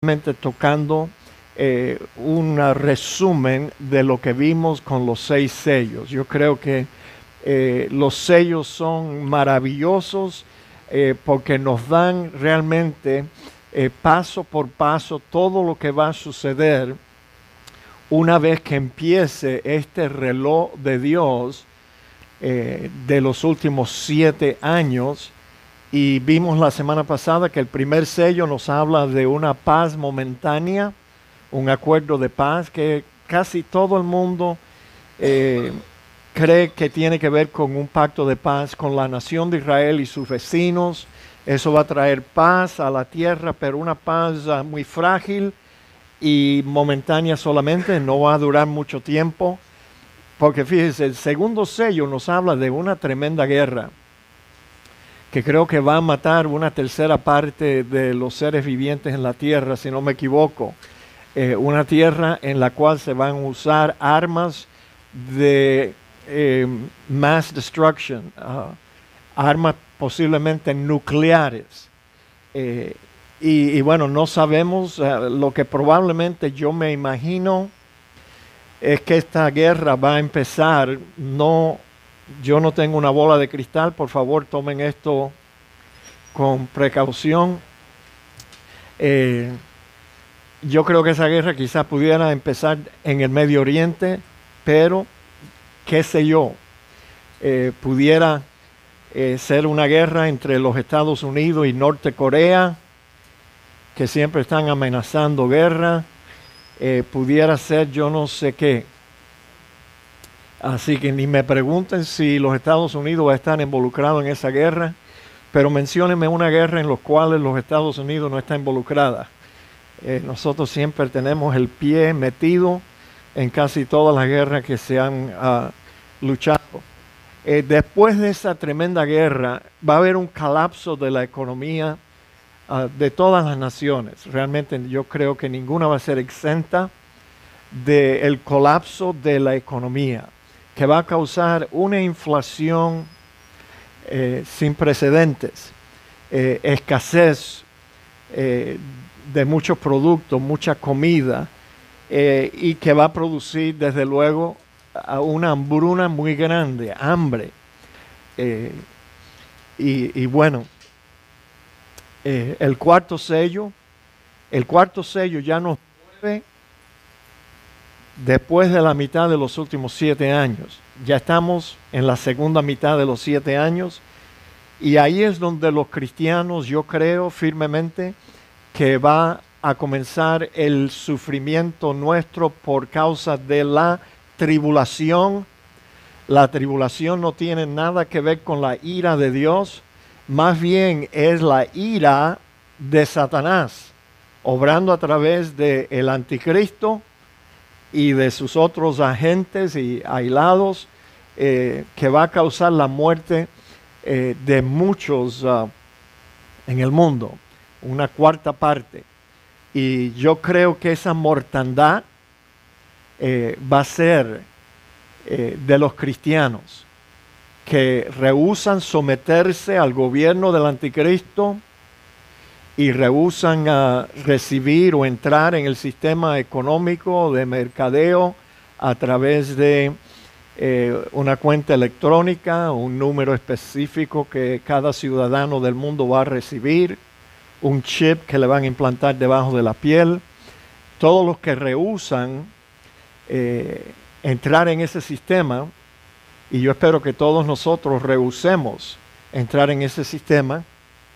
tocando un resumen de lo que vimos con los 6 sellos. Yo creo que los sellos son maravillosos porque nos dan realmente paso por paso todo lo que va a suceder una vez que empiece este reloj de Dios de los últimos 7 años. Y vimos la semana pasada que el primer sello nos habla de una paz momentánea, un acuerdo de paz que casi todo el mundo cree que tiene que ver con un pacto de paz con la nación de Israel y sus vecinos. Eso va a traer paz a la tierra, pero una paz muy frágil y momentánea solamente, no va a durar mucho tiempo. Porque fíjense, el segundo sello nos habla de una tremenda guerra que creo que va a matar una tercera parte de los seres vivientes en la tierra, si no me equivoco. Una tierra en la cual se van a usar armas de mass destruction, armas posiblemente nucleares. Y bueno, no sabemos, lo que probablemente yo me imagino es que esta guerra va a empezar, yo no tengo una bola de cristal, por favor tomen esto con precaución. Yo creo que esa guerra quizás pudiera empezar en el Medio Oriente, pero qué sé yo, pudiera ser una guerra entre los Estados Unidos y Norte Corea, que siempre están amenazando guerra. Pudiera ser yo no sé qué. Así que ni me pregunten si los Estados Unidos va a estar involucrados en esa guerra, pero menciónenme una guerra en la cual los Estados Unidos no está involucrada. Nosotros siempre tenemos el pie metido en casi todas las guerras que se han luchado. Después de esa tremenda guerra va a haber un colapso de la economía de todas las naciones. Realmente yo creo que ninguna va a ser exenta del colapso de la economía, que va a causar una inflación sin precedentes, escasez de muchos productos, mucha comida, y que va a producir desde luego una hambruna muy grande, hambre. Y bueno, el cuarto sello ya nos mueve después de la mitad de los últimos 7 años. Ya estamos en la segunda mitad de los 7 años y ahí es donde los cristianos, yo creo firmemente, que va a comenzar el sufrimiento nuestro por causa de la tribulación. La tribulación no tiene nada que ver con la ira de Dios, más bien es la ira de Satanás, obrando a través del anticristo y de sus otros agentes y aislados, que va a causar la muerte de muchos en el mundo, una cuarta parte. Y yo creo que esa mortandad va a ser de los cristianos que rehúsan someterse al gobierno del anticristo y rehúsan recibir o entrar en el sistema económico de mercadeo a través de una cuenta electrónica, un número específico que cada ciudadano del mundo va a recibir, un chip que le van a implantar debajo de la piel. Todos los que rehúsan entrar en ese sistema, y yo espero que todos nosotros rehusemos entrar en ese sistema,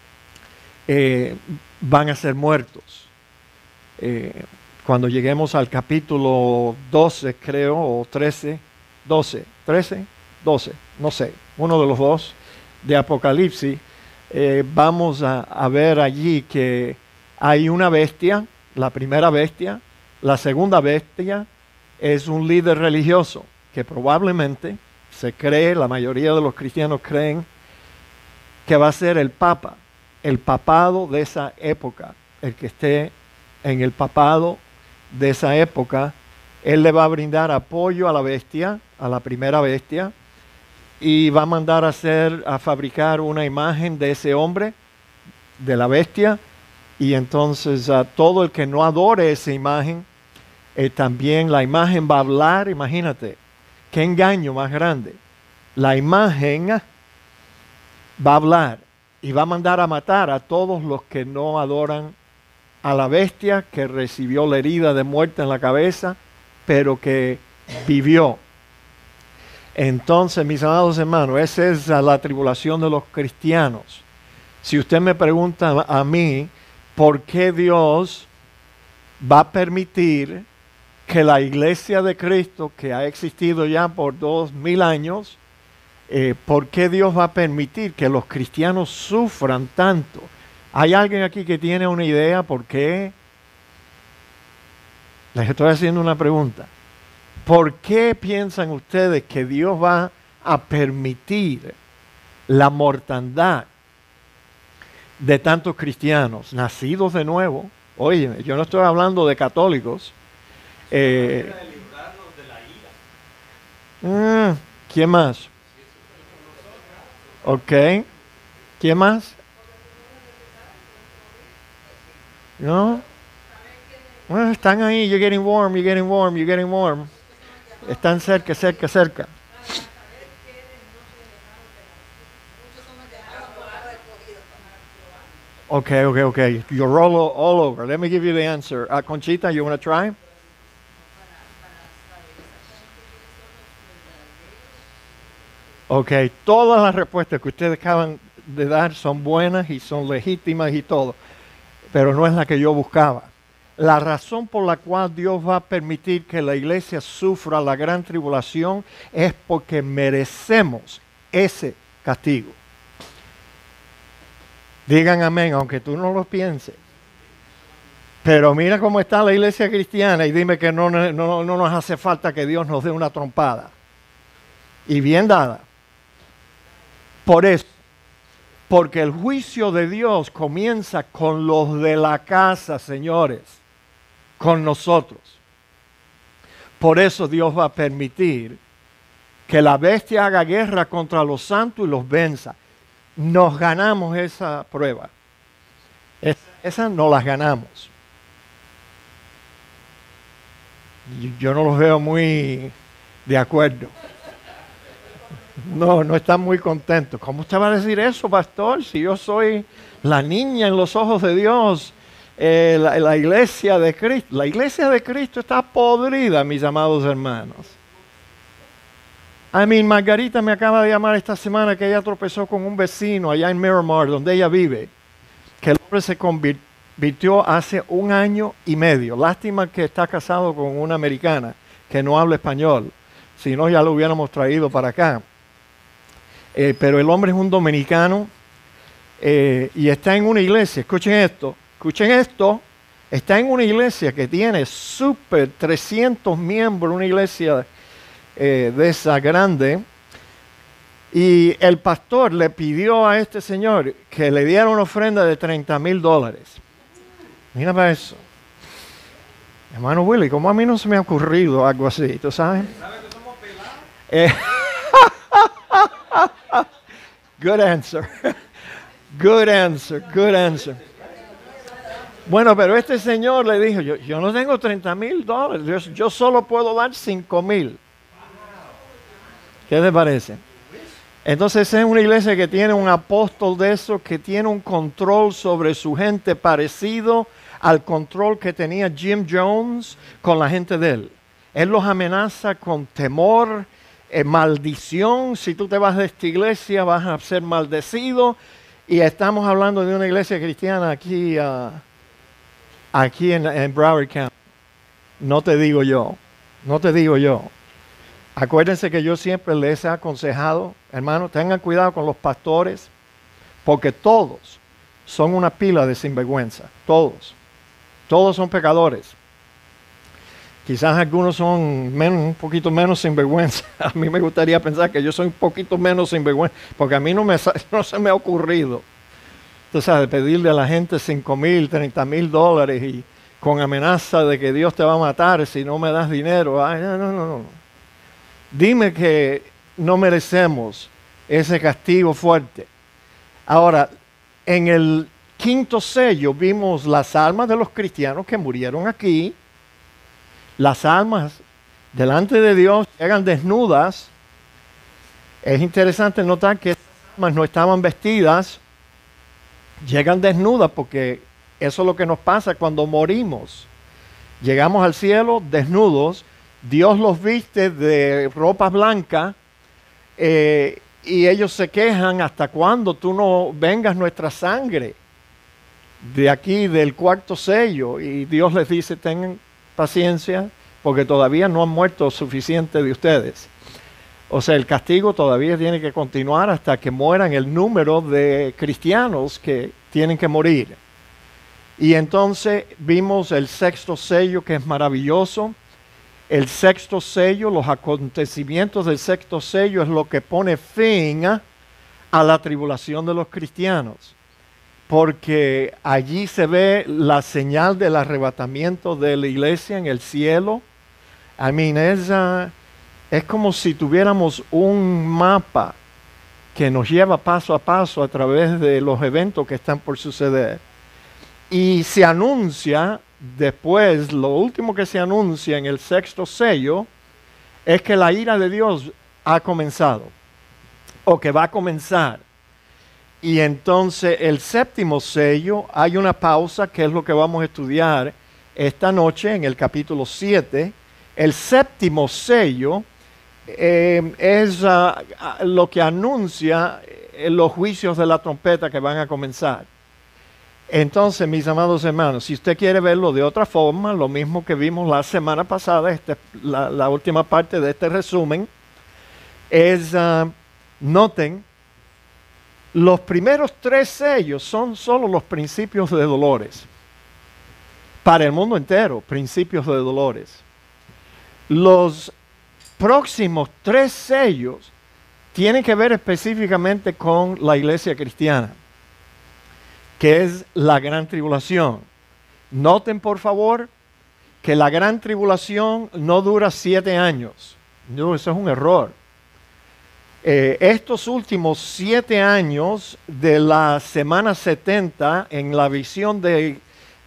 van a ser muertos. Cuando lleguemos al capítulo 12, creo, o 13, 12, no sé, uno de los dos de Apocalipsis, vamos a ver allí que hay una bestia, la primera bestia. La segunda bestia es un líder religioso que probablemente se cree, la mayoría de los cristianos creen, que va a ser el Papa, el papado de esa época. El que esté en el papado de esa época, él le va a brindar apoyo a la bestia, a la primera bestia, y va a mandar a fabricar una imagen de ese hombre, de la bestia, Y entonces todo el que no adore esa imagen, también la imagen va a hablar. Imagínate, qué engaño más grande. La imagen va a hablar y va a mandar a matar a todos los que no adoran a la bestia que recibió la herida de muerte en la cabeza, pero que vivió. Entonces, mis amados hermanos, esa es la tribulación de los cristianos. Si usted me pregunta a mí, ¿por qué Dios va a permitir que la iglesia de Cristo, que ha existido ya por 2000 años, ¿por qué Dios va a permitir que los cristianos sufran tanto? ¿Hay alguien aquí que tiene una idea por qué? Les estoy haciendo una pregunta. ¿Por qué piensan ustedes que Dios va a permitir la mortandad de tantos cristianos nacidos de nuevo? Oye, yo no estoy hablando de católicos. ¿Quién más? Ok. ¿Quién más? ¿No? Bueno, están ahí. You're getting warm, you're getting warm, you're getting warm. Están cerca, cerca, cerca. Okay. You're all over. Let me give you the answer. Conchita, you want to try? Ok, todas las respuestas que ustedes acaban de dar son buenas y son legítimas y todo, pero no es la que yo buscaba. La razón por la cual Dios va a permitir que la iglesia sufra la gran tribulación es porque merecemos ese castigo. Digan amén, aunque tú no lo pienses. Pero mira cómo está la iglesia cristiana y dime que no nos hace falta que Dios nos dé una trompada. Y bien dada. Por eso, porque el juicio de Dios comienza con los de la casa, señores, con nosotros. Por eso Dios va a permitir que la bestia haga guerra contra los santos y los venza. Nos ganamos esa prueba. Esa no las ganamos. Yo no los veo muy de acuerdo. No están muy contentos. ¿Cómo usted va a decir eso, pastor? Si yo soy la niña en los ojos de Dios, la iglesia de Cristo. La iglesia de Cristo está podrida, mis amados hermanos. Margarita me acaba de llamar esta semana que ella tropezó con un vecino allá en Miramar, donde ella vive, que el hombre se convirtió hace 1 año y medio. Lástima que está casado con una americana que no habla español. Si no, ya lo hubiéramos traído para acá. Pero el hombre es un dominicano y está en una iglesia. Escuchen esto, está en una iglesia que tiene 300 miembros, una iglesia de esa grande. Y el pastor le pidió a este señor que le diera una ofrenda de $30,000. Mira para eso. Hermano Willy, ¿cómo a mí no se me ha ocurrido algo así? ¿Tú sabes? ¿Sabes que somos pelados? Good answer. Good answer. Bueno, pero este señor le dijo, yo no tengo $30,000, yo solo puedo dar 5,000. ¿Qué te parece? Entonces es una iglesia que tiene un apóstol de eso, que tiene un control sobre su gente parecido al control que tenía Jim Jones con la gente de él. Él los amenaza con temor, maldición. Si tú te vas de esta iglesia vas a ser maldecido. Y estamos hablando de una iglesia cristiana aquí en Broward County. No te digo yo. Acuérdense que yo siempre les he aconsejado, hermanos, tengan cuidado con los pastores, porque todos son una pila de sinvergüenza. Todos son pecadores. Quizás algunos son un poquito menos sinvergüenza. A mí me gustaría pensar que yo soy un poquito menos sinvergüenza, porque a mí no se me ha ocurrido, tú sabes, pedirle a la gente 5,000, $30,000 y con amenaza de que Dios te va a matar si no me das dinero. Ay, no. Dime que no merecemos ese castigo fuerte. Ahora, en el quinto sello vimos las almas de los cristianos que murieron aquí. Las almas delante de Dios llegan desnudas. Es interesante notar que esas almas no estaban vestidas, llegan desnudas porque eso es lo que nos pasa cuando morimos. Llegamos al cielo desnudos, Dios los viste de ropa blanca y ellos se quejan: ¿hasta cuándo tú no vengas nuestra sangre de aquí del cuarto sello? Y Dios les dice: tengan paciencia porque todavía no han muerto suficiente de ustedes. O sea, el castigo todavía tiene que continuar hasta que mueran el número de cristianos que tienen que morir. Y entonces vimos el sexto sello, que es maravilloso. El sexto sello, los acontecimientos del sexto sello es lo que pone fin a la tribulación de los cristianos. Porque allí se ve la señal del arrebatamiento de la iglesia en el cielo. Es como si tuviéramos un mapa que nos lleva paso a paso a través de los eventos que están por suceder. Y se anuncia después, lo último que se anuncia en el sexto sello es que la ira de Dios ha comenzado o que va a comenzar. Y entonces el séptimo sello, hay una pausa que es lo que vamos a estudiar esta noche en el capítulo 7. El séptimo sello es lo que anuncia los juicios de la trompeta que van a comenzar. Entonces, mis amados hermanos, si usted quiere verlo de otra forma, lo mismo que vimos la semana pasada, la última parte de este resumen, es, noten, los primeros 3 sellos son solo los principios de dolores. Para el mundo entero, principios de dolores. Los próximos 3 sellos tienen que ver específicamente con la iglesia cristiana, que es la gran tribulación. Noten, por favor, que la gran tribulación no dura 7 años. No, eso es un error. Estos últimos 7 años de la semana 70 en la visión de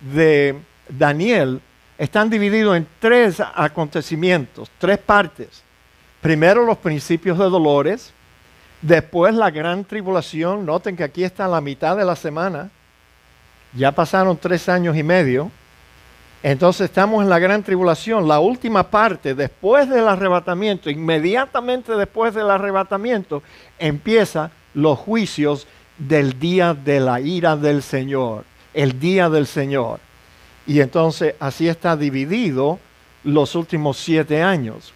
Daniel están divididos en 3 acontecimientos, 3 partes. Primero los principios de dolores, después la gran tribulación. Noten que aquí está la mitad de la semana, ya pasaron 3 años y medio. Entonces estamos en la gran tribulación, la última parte, después del arrebatamiento, inmediatamente después del arrebatamiento, empiezan los juicios del día de la ira del Señor, el día del Señor. Y entonces así está dividido los últimos 7 años.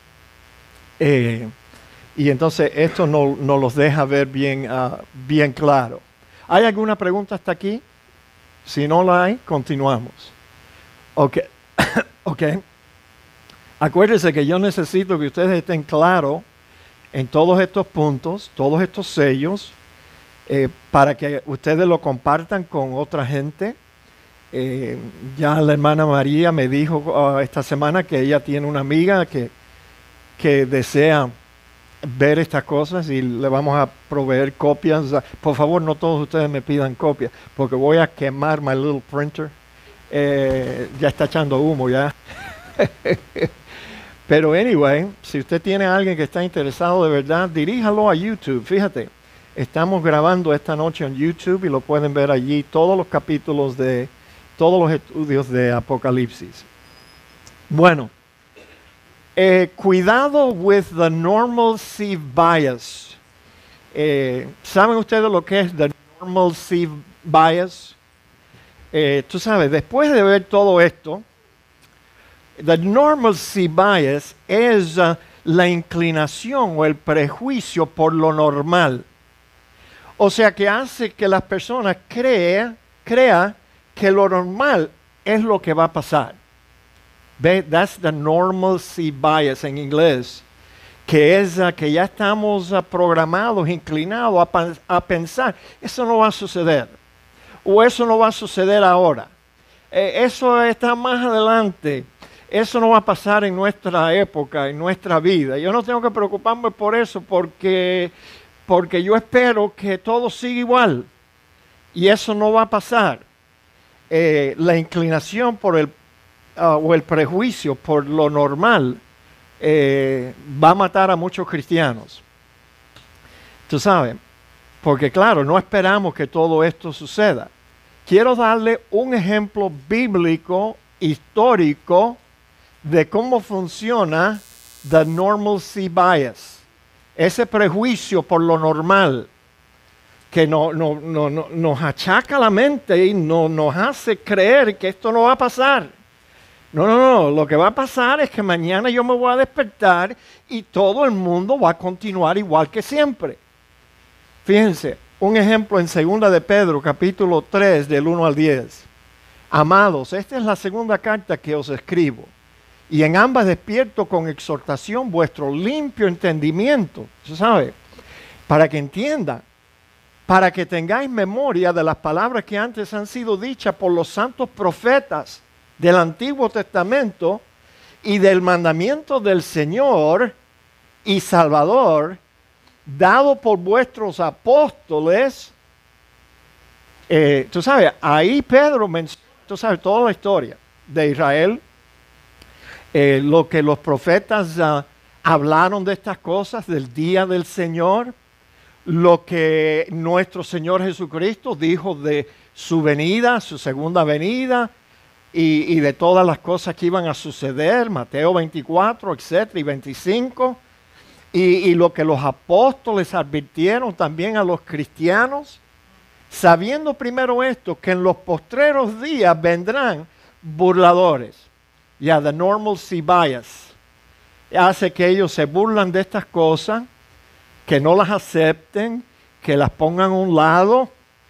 Y entonces esto nos los deja ver bien claro. ¿Hay alguna pregunta hasta aquí? Si no la hay, continuamos. Ok. Acuérdense que yo necesito que ustedes estén claros en todos estos puntos, todos estos sellos, para que ustedes lo compartan con otra gente. Ya la hermana María me dijo esta semana que ella tiene una amiga que desea ver estas cosas y le vamos a proveer copias. Por favor, no todos ustedes me pidan copias, porque voy a quemar my little printer. Ya está echando humo ya. Pero anyway, si usted tiene a alguien que está interesado de verdad, diríjalo a YouTube. Fíjate, estamos grabando esta noche en YouTube y lo pueden ver allí todos los capítulos de todos los estudios de Apocalipsis. Bueno, cuidado with the normalcy bias. ¿Saben ustedes lo que es the normalcy bias? Tú sabes, después de ver todo esto, the normalcy bias es la inclinación o el prejuicio por lo normal. O sea, que hace que las personas crean que lo normal es lo que va a pasar. That's the normalcy bias en inglés, que es que ya estamos programados, inclinados a pensar, eso no va a suceder, o eso no va a suceder ahora, eso está más adelante, eso no va a pasar en nuestra época, en nuestra vida. Yo no tengo que preocuparme por eso porque yo espero que todo siga igual. y eso no va a pasar. La inclinación por o el prejuicio por lo normal va a matar a muchos cristianos. Tú sabes, porque claro, no esperamos que todo esto suceda. Quiero darle un ejemplo bíblico, histórico, de cómo funciona the normalcy bias. Ese prejuicio por lo normal que nos achaca la mente y nos hace creer que esto no va a pasar. No, lo que va a pasar es que mañana yo me voy a despertar y todo el mundo va a continuar igual que siempre. Fíjense, un ejemplo en 2 de Pedro, capítulo 3, del 1 al 10. Amados, esta es la segunda carta que os escribo, y en ambas despierto con exhortación vuestro limpio entendimiento, ¿se sabe? Para que entiendan, para que tengáis memoria de las palabras que antes han sido dichas por los santos profetas del Antiguo Testamento y del mandamiento del Señor y Salvador, dado por vuestros apóstoles. Tú sabes, ahí Pedro menciona, tú sabes, toda la historia de Israel, lo que los profetas hablaron de estas cosas, del día del Señor, lo que nuestro Señor Jesucristo dijo de su venida, su segunda venida, y de todas las cosas que iban a suceder, Mateo 24, etcétera, y 25, y lo que los apóstoles advirtieron también a los cristianos, sabiendo primero esto, que en los postreros días vendrán burladores. The normalcy bias hace que ellos se burlan de estas cosas, que no las acepten, que las pongan a un lado,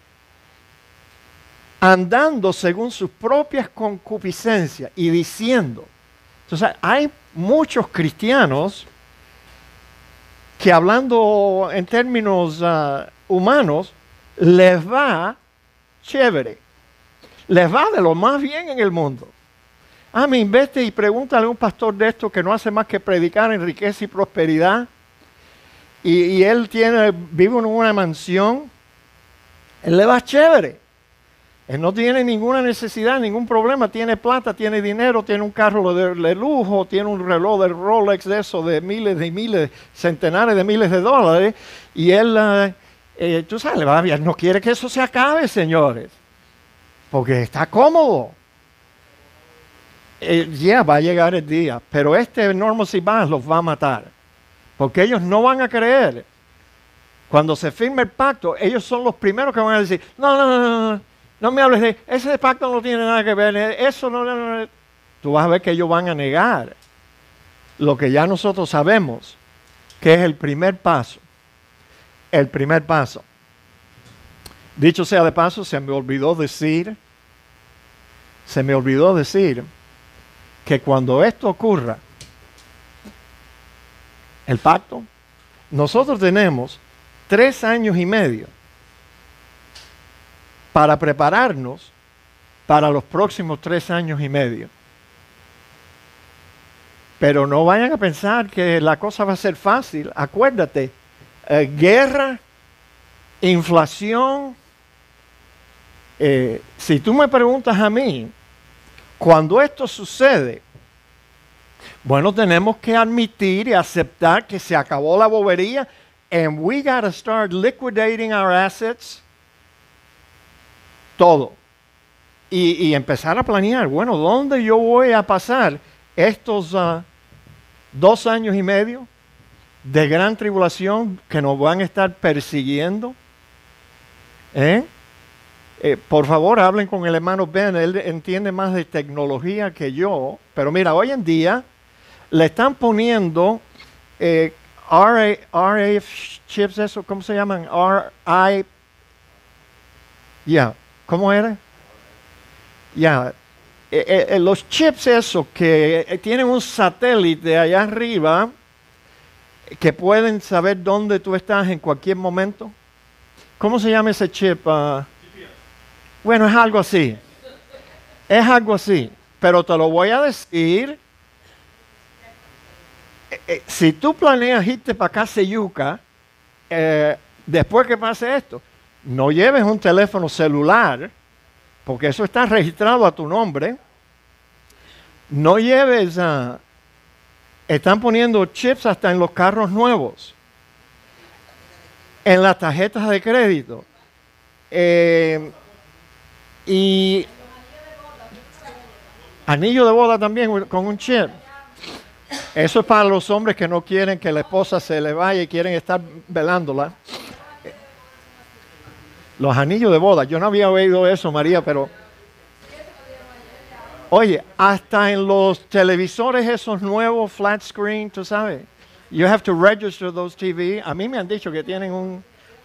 andando según sus propias concupiscencias y diciendo. Entonces, hay muchos cristianos que, hablando en términos humanos, les va chévere, les va de lo más bien en el mundo. Vete y pregúntale a un pastor de esto que no hace más que predicar en riqueza y prosperidad, y él vive en una mansión, él le va chévere. Él no tiene ninguna necesidad, ningún problema, tiene plata, tiene dinero, tiene un carro de lujo, tiene un reloj de Rolex de eso, de miles y miles, centenares de miles de dólares, y él, tú sabes, no quiere que eso se acabe, señores, porque está cómodo. Va a llegar el día, pero este normalcy bias los va a matar, porque ellos no van a creer. Cuando se firme el pacto, ellos son los primeros que van a decir, no me hables de ese pacto, no tiene nada que ver, eso no. Tú vas a ver que ellos van a negar lo que ya nosotros sabemos, que es el primer paso. El primer paso. Dicho sea de paso, se me olvidó decir que cuando esto ocurra, el pacto, nosotros tenemos 3 años y medio para prepararnos para los próximos 3 años y medio. Pero no vayan a pensar que la cosa va a ser fácil. Acuérdate, guerra, inflación. Si tú me preguntas a mí, cuando esto sucede, bueno, tenemos que admitir y aceptar que se acabó la bobería, and we gotta start liquidating our assets, todo, y empezar a planear, bueno, ¿dónde yo voy a pasar estos 2 años y medio de gran tribulación que nos van a estar persiguiendo? Por favor, hablen con el hermano Ben, él entiende más de tecnología que yo, pero mira, hoy en día le están poniendo RF chips, eso, ¿cómo se llaman? ¿Cómo era? Los chips esos que tienen un satélite allá arriba que pueden saber dónde tú estás en cualquier momento. ¿Cómo se llama ese chip? Bueno, es algo así. Es algo así. Pero te lo voy a decir. Si tú planeas irte para Casa Yuca, después que pase esto, No lleves un teléfono celular, porque eso está registrado a tu nombre. No lleves, están poniendo chips hasta en los carros nuevos, en las tarjetas de crédito. Y anillo de boda también con un chip. Eso es para los hombres que no quieren que la esposa se le vaya y quieren estar velándola. Los anillos de boda. Yo no había oído eso, María, pero... Oye, hasta en los televisores esos nuevos flat screen, tú sabes. You have to register those TV. A mí me han dicho que tienen un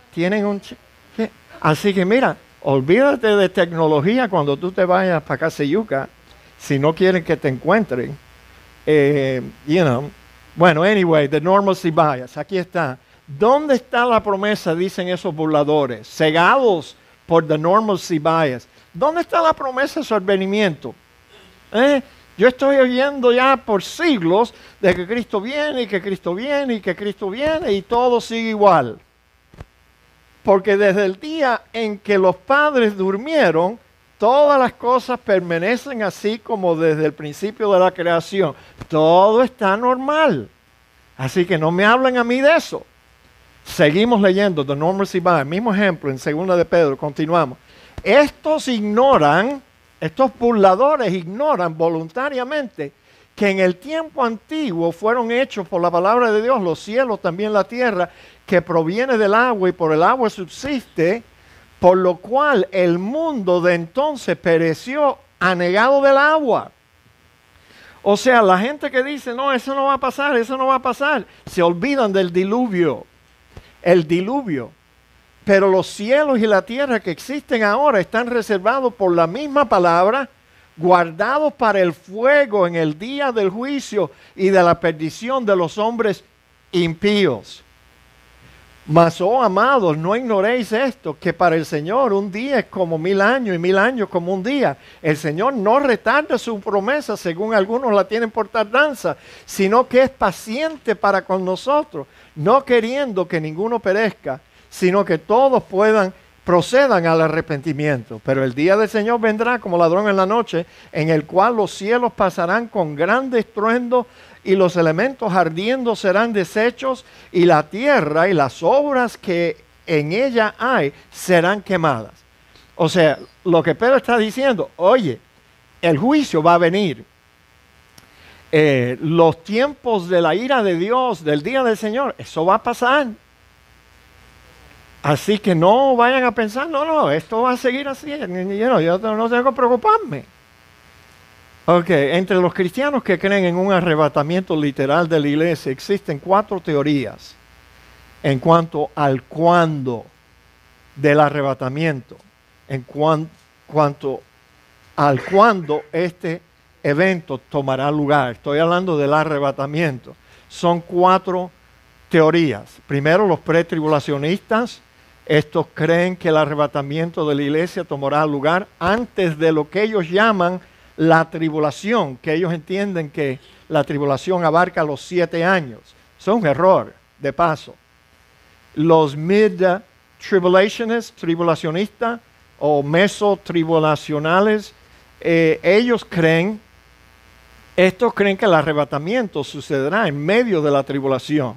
así que mira, olvídate de tecnología cuando tú te vayas para Caseyuca, si no quieren que te encuentren. Bueno, anyway, the normalcy bias, aquí está. ¿Dónde está la promesa? Dicen esos burladores, cegados por the normalcy bias. ¿Dónde está la promesa de su advenimiento? Yo estoy oyendo ya por siglos de que Cristo viene y que Cristo viene y que Cristo viene y todo sigue igual. Porque desde el día en que los padres durmieron, todas las cosas permanecen así como desde el principio de la creación. Todo está normal. Así que no me hablen a mí de eso. Seguimos leyendo The Normalcy Bias, mismo ejemplo en 2 de Pedro, continuamos. Estos burladores ignoran voluntariamente que en el tiempo antiguo fueron hechos por la palabra de Dios los cielos, también la tierra, que proviene del agua y por el agua subsiste, por lo cual el mundo de entonces pereció anegado del agua. O sea, la gente que dice, no, eso no va a pasar, eso no va a pasar, se olvidan del diluvio, el diluvio. Pero los cielos y la tierra que existen ahora están reservados por la misma palabra, guardados para el fuego en el día del juicio y de la perdición de los hombres impíos. Mas, oh amados, no ignoréis esto, que para el Señor un día es como 1000 años y 1000 años como un día. El Señor no retarda su promesa, según algunos la tienen por tardanza, sino que es paciente para con nosotros, no queriendo que ninguno perezca, sino que todos procedan al arrepentimiento. Pero el día del Señor vendrá como ladrón en la noche, en el cual los cielos pasarán con gran estruendo y los elementos ardiendo serán deshechos y la tierra y las obras que en ella hay serán quemadas. O sea, lo que Pedro está diciendo, oye, el juicio va a venir. Los tiempos de la ira de Dios, del día del Señor, eso va a pasar. Así que no vayan a pensar, no, esto va a seguir así. Yo no tengo que preocuparme. Ok, entre los cristianos que creen en un arrebatamiento literal de la iglesia, existen 4 teorías en cuanto al cuándo del arrebatamiento, en cuanto al cuándo este evento tomará lugar. Estoy hablando del arrebatamiento. Son 4 teorías. Primero, los pretribulacionistas. Estos creen que el arrebatamiento de la iglesia tomará lugar antes de lo que ellos llaman la tribulación, que ellos entienden que la tribulación abarca los 7 años. Es un error, de paso. Los mid-tribulationists, tribulacionistas o mesotribulacionales, estos creen que el arrebatamiento sucederá en medio de la tribulación.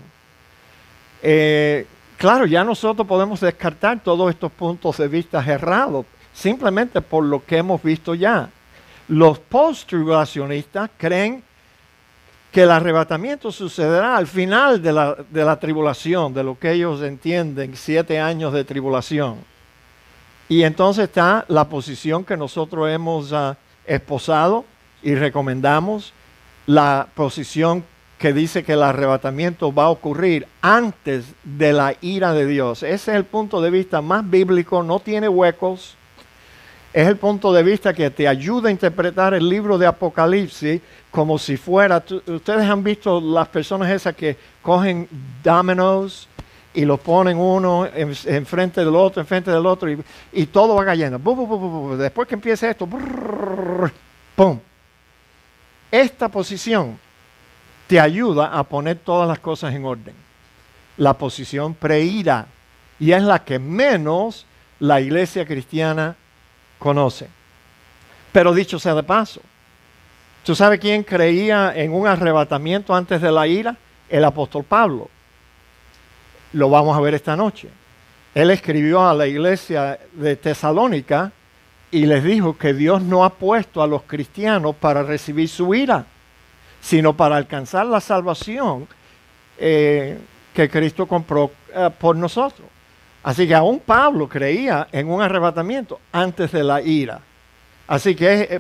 Claro, ya nosotros podemos descartar todos estos puntos de vista errados, simplemente por lo que hemos visto ya. Los post-tribulacionistas creen que el arrebatamiento sucederá al final de la tribulación, de lo que ellos entienden, 7 años de tribulación. Y entonces está la posición que nosotros hemos esposado y recomendamos, la posición que dice que el arrebatamiento va a ocurrir antes de la ira de Dios. Ese es el punto de vista más bíblico, no tiene huecos. Es el punto de vista que te ayuda a interpretar el libro de Apocalipsis como si fuera... Ustedes han visto las personas esas que cogen dominoes y los ponen uno enfrente del otro, y todo va cayendo. Después que empiece esto, ¡pum! Esta posición te ayuda a poner todas las cosas en orden. La posición preira, y es la que menos la iglesia cristiana conoce. Pero dicho sea de paso, ¿tú sabes quién creía en un arrebatamiento antes de la ira? El apóstol Pablo. Lo vamos a ver esta noche. Él escribió a la iglesia de Tesalónica y les dijo que Dios no ha puesto a los cristianos para recibir su ira, sino para alcanzar la salvación que Cristo compró por nosotros. Así que aún Pablo creía en un arrebatamiento antes de la ira. Así que,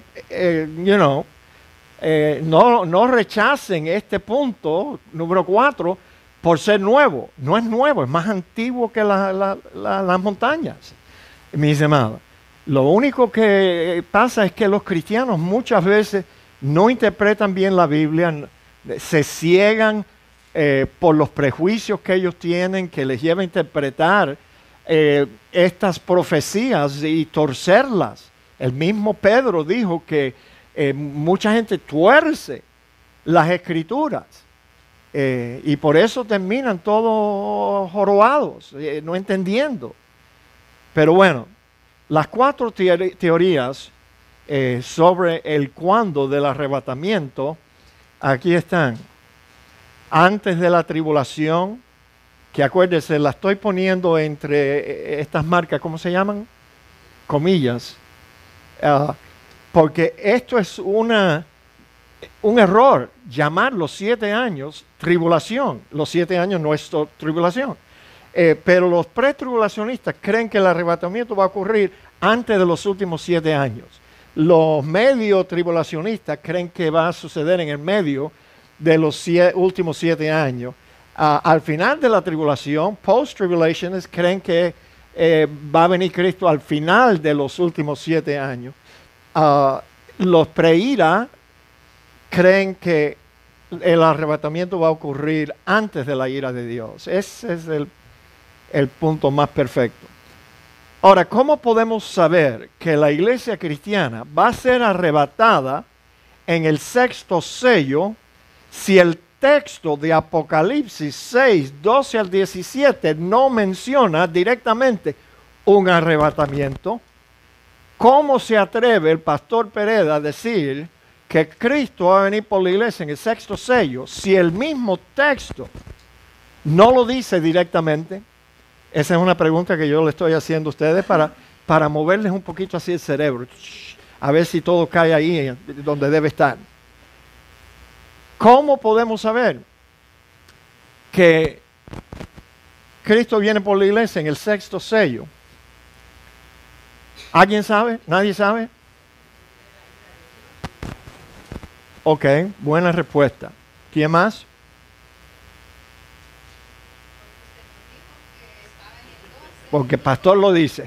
no rechacen este punto, número 4, por ser nuevo. No es nuevo, es más antiguo que las montañas, mis amados. Lo único que pasa es que los cristianos muchas veces no interpretan bien la Biblia, se ciegan por los prejuicios que ellos tienen, que les lleva a interpretar estas profecías y torcerlas. El mismo Pedro dijo que mucha gente tuerce las escrituras y por eso terminan todos jorobados, no entendiendo. Pero bueno, las 4 teorías sobre el cuándo del arrebatamiento, aquí están. Antes de la tribulación, que acuérdense, la estoy poniendo entre estas marcas, ¿cómo se llaman? Comillas. Porque esto es un error, llamar los 7 años tribulación. Los 7 años no es tribulación. Pero los pretribulacionistas creen que el arrebatamiento va a ocurrir antes de los últimos 7 años. Los medio tribulacionistas creen que va a suceder en el medio de los últimos 7 años. Al final de la tribulación, post-tribulationists creen que va a venir Cristo al final de los últimos 7 años. Los pre-ira creen que el arrebatamiento va a ocurrir antes de la ira de Dios. Ese es el punto más perfecto. Ahora, ¿cómo podemos saber que la iglesia cristiana va a ser arrebatada en el 6º sello si el texto de Apocalipsis 6, 12 al 17 no menciona directamente un arrebatamiento? ¿Cómo se atreve el pastor Pereda a decir que Cristo va a venir por la iglesia en el 6º sello si el mismo texto no lo dice directamente? Esa es una pregunta que yo le estoy haciendo a ustedes para moverles un poquito así el cerebro, a ver si todo cae ahí donde debe estar. ¿Cómo podemos saber que Cristo viene por la iglesia en el 6º sello? ¿Alguien sabe? ¿Nadie sabe? Ok, buena respuesta. ¿Quién más? Porque el pastor lo dice.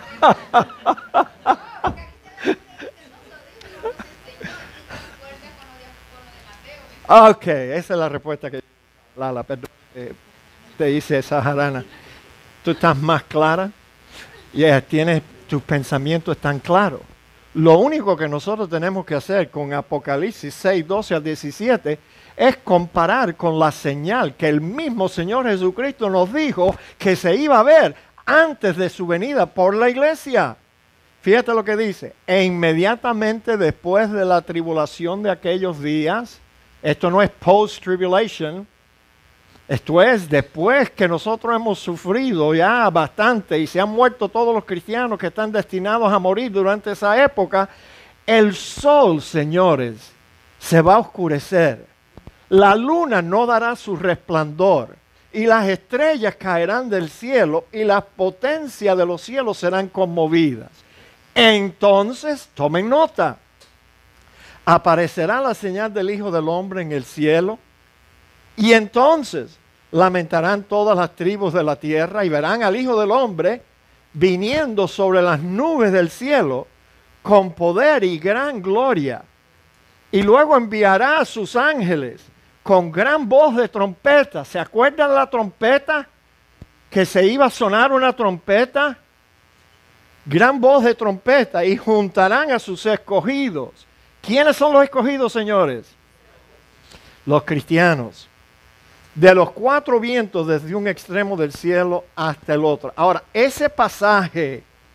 Ok, esa es la respuesta que Lala, perdón, te dice esa jarana. Tú estás más clara y tus pensamientos están claros. Lo único que nosotros tenemos que hacer con Apocalipsis 6, 12 al 17 es comparar con la señal que el mismo Señor Jesucristo nos dijo que se iba a ver antes de su venida por la iglesia. Fíjate lo que dice: e inmediatamente después de la tribulación de aquellos días. Esto no es post-tribulation, esto es después que nosotros hemos sufrido ya bastante y se han muerto todos los cristianos que están destinados a morir durante esa época. El sol, señores, se va a oscurecer, la luna no dará su resplandor y las estrellas caerán del cielo y las potencias de los cielos serán conmovidas. Entonces, tomen nota. Aparecerá la señal del Hijo del Hombre en el cielo, y entonces lamentarán todas las tribus de la tierra y verán al Hijo del Hombre viniendo sobre las nubes del cielo con poder y gran gloria. Y luego enviará a sus ángeles con gran voz de trompeta. ¿Se acuerdan la trompeta? Que se iba a sonar una trompeta. Gran voz de trompeta, y juntarán a sus escogidos. ¿Quiénes son los escogidos, señores? Los cristianos. De los 4 vientos, desde un extremo del cielo hasta el otro. Ahora, ese pasaje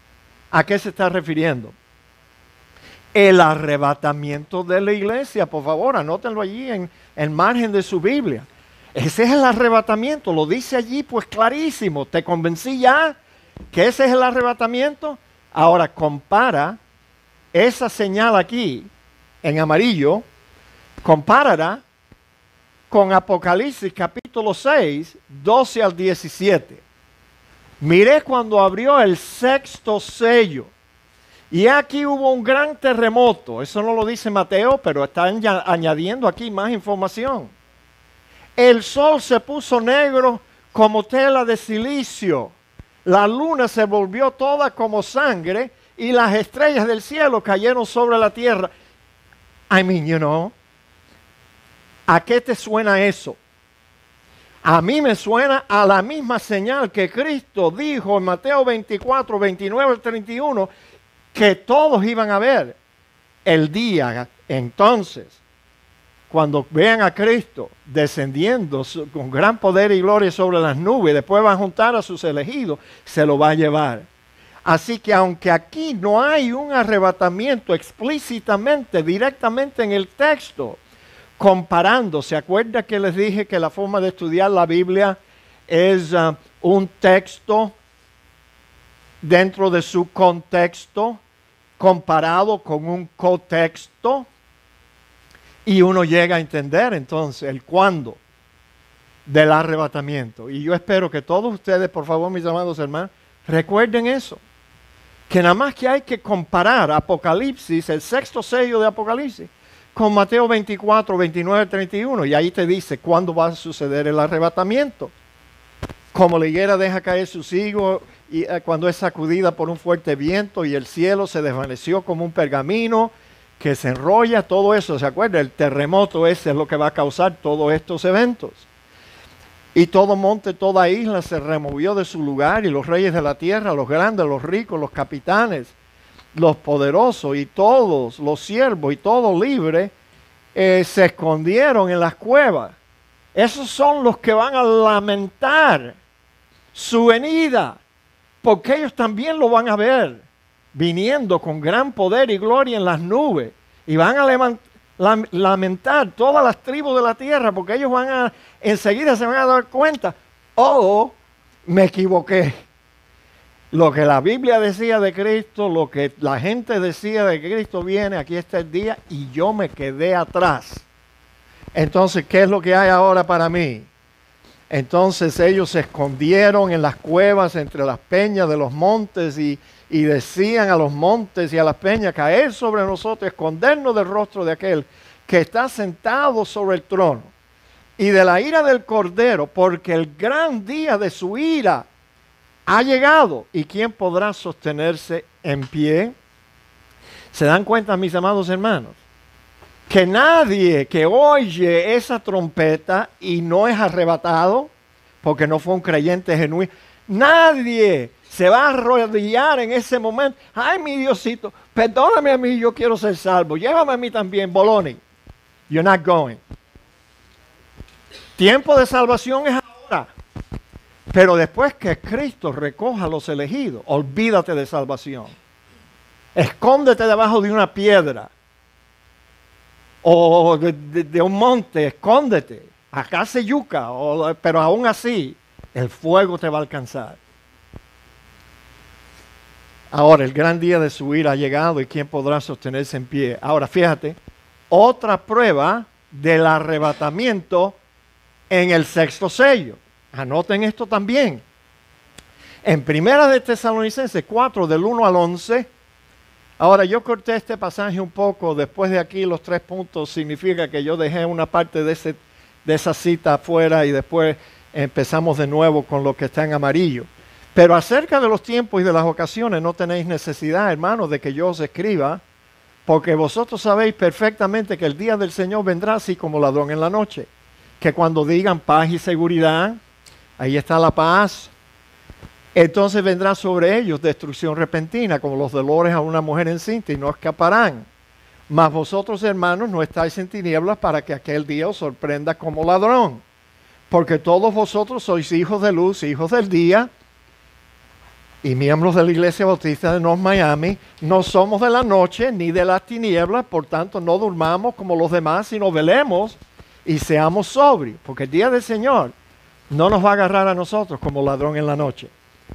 ¿A qué se está refiriendo? El arrebatamiento de la iglesia, por favor, anótenlo allí en el margen de su Biblia. Ese es el arrebatamiento, lo dice allí pues clarísimo. ¿Te convencí ya que ese es el arrebatamiento? Ahora compara esa señal aquí en amarillo, compárala con Apocalipsis capítulo 6, 12 al 17. Miré cuando abrió el sexto sello. Y aquí hubo un gran terremoto. Eso no lo dice Mateo, pero está añadiendo aquí más información. El sol se puso negro como tela de silicio. La luna se volvió toda como sangre y las estrellas del cielo cayeron sobre la tierra. I mean, you know, ¿a qué te suena eso? A mí me suena a la misma señal que Cristo dijo en Mateo 24, 29 al 31, que todos iban a ver el día entonces, cuando vean a Cristo descendiendo con gran poder y gloria sobre las nubes, después va a juntar a sus elegidos, se lo va a llevar. Así que aunque aquí no hay un arrebatamiento explícitamente, directamente en el texto, comparando, ¿se acuerda que les dije que la forma de estudiar la Biblia es un texto dentro de su contexto, comparado con un contexto, y uno llega a entender entonces el cuándo del arrebatamiento? Y yo espero que todos ustedes, por favor, mis amados hermanos, recuerden eso, que nada más que hay que comparar Apocalipsis, el sexto sello de Apocalipsis, con Mateo 24, 29, 31, y ahí te dice cuándo va a suceder el arrebatamiento. Como la higuera deja caer sus higos y cuando es sacudida por un fuerte viento y el cielo se desvaneció como un pergamino que se enrolla, todo eso, ¿se acuerda? El terremoto ese es lo que va a causar todos estos eventos. Y todo monte, toda isla se removió de su lugar y los reyes de la tierra, los grandes, los ricos, los capitanes, los poderosos y todos los siervos y todo libre se escondieron en las cuevas. Esos son los que van a lamentar su venida, porque ellos también lo van a ver, viniendo con gran poder y gloria en las nubes, y van a lamentar todas las tribus de la tierra, porque ellos enseguida se van a dar cuenta, oh, me equivoqué. Lo que la Biblia decía de Cristo, lo que la gente decía de que Cristo viene, aquí está el día, y yo me quedé atrás. Entonces, ¿qué es lo que hay ahora para mí? Entonces ellos se escondieron en las cuevas entre las peñas de los montes y decían a los montes y a las peñas, caer sobre nosotros, escondernos del rostro de aquel que está sentado sobre el trono y de la ira del Cordero, porque el gran día de su ira ha llegado. ¿Y quién podrá sostenerse en pie? ¿Se dan cuenta, mis amados hermanos? Que nadie que oye esa trompeta y no es arrebatado, porque no fue un creyente genuino, nadie se va a arrodillar en ese momento. Ay, mi Diosito, perdóname a mí, yo quiero ser salvo. Llévame a mí también, Boloni. You're not going. Tiempo de salvación es ahora. Pero después que Cristo recoja a los elegidos, olvídate de salvación. Escóndete debajo de una piedra. O de un monte, escóndete, acá se yuca, pero aún así el fuego te va a alcanzar. Ahora, el gran día de su ira ha llegado y ¿quién podrá sostenerse en pie? Ahora, fíjate, otra prueba del arrebatamiento en el sexto sello. Anoten esto también. En Primera de Tesalonicenses 4, del 1 al 11, ahora, yo corté este pasaje un poco, después de aquí los 3 puntos, significa que yo dejé una parte de esa cita afuera y después empezamos de nuevo con lo que está en amarillo. Pero acerca de los tiempos y de las ocasiones no tenéis necesidad, hermanos, de que yo os escriba, porque vosotros sabéis perfectamente que el día del Señor vendrá así como ladrón en la noche. Que cuando digan paz y seguridad, ahí está la paz. Entonces vendrá sobre ellos destrucción repentina, como los dolores a una mujer encinta, y no escaparán. Mas vosotros, hermanos, no estáis en tinieblas para que aquel día os sorprenda como ladrón. Porque todos vosotros sois hijos de luz, hijos del día. y miembros de la Iglesia Bautista de North Miami, no somos de la noche ni de las tinieblas, por tanto no durmamos como los demás, sino velemos y seamos sobrios, porque el día del Señor no nos va a agarrar a nosotros como ladrón en la noche.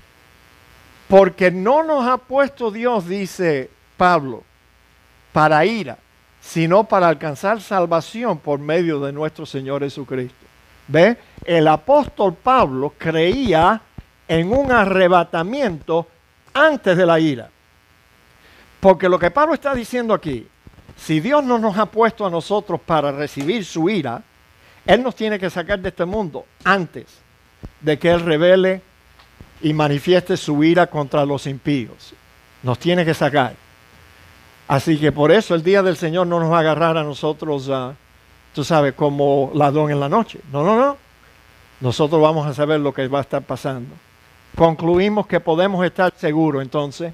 Porque no nos ha puesto Dios, dice Pablo, para ira, sino para alcanzar salvación por medio de nuestro Señor Jesucristo. ¿Ve? El apóstol Pablo creía en un arrebatamiento antes de la ira. Porque lo que Pablo está diciendo aquí, si Dios no nos ha puesto a nosotros para recibir su ira, Él nos tiene que sacar de este mundo antes de que Él revele y manifieste su ira contra los impíos. Nos tiene que sacar. Así que por eso el día del Señor no nos va a agarrar a nosotros, tú sabes, como ladrón en la noche. No, no, no. Nosotros vamos a saber lo que va a estar pasando. Concluimos que podemos estar seguros entonces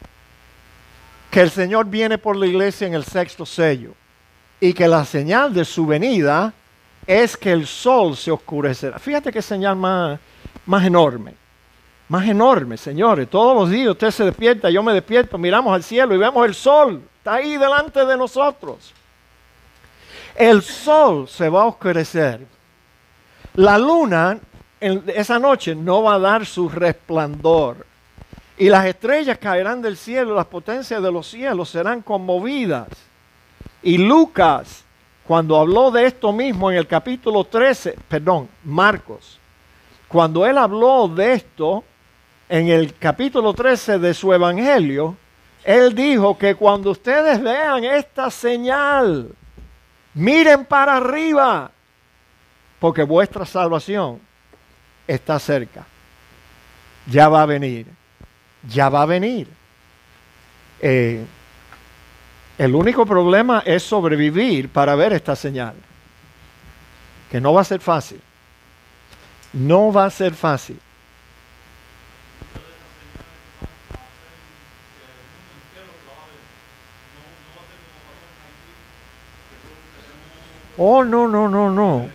que el Señor viene por la iglesia en el 6º sello y que la señal de su venida es que el sol se oscurecerá. Fíjate qué señal más enorme. Más enorme, señores. Todos los días usted se despierta, yo me despierto, miramos al cielo y vemos el sol. Está ahí delante de nosotros. El sol se va a oscurecer. La luna esa noche no va a dar su resplandor. Y las estrellas caerán del cielo, las potencias de los cielos serán conmovidas. Y Lucas, cuando habló de esto mismo en el capítulo 13, Marcos, cuando él habló de esto en el capítulo 13 de su evangelio, él dijo que cuando ustedes vean esta señal, miren para arriba, porque vuestra salvación está cerca. Ya va a venir. Ya va a venir. El único problema es sobrevivir para ver esta señal. Que no va a ser fácil. No va a ser fácil. Oh, no, no, no, no.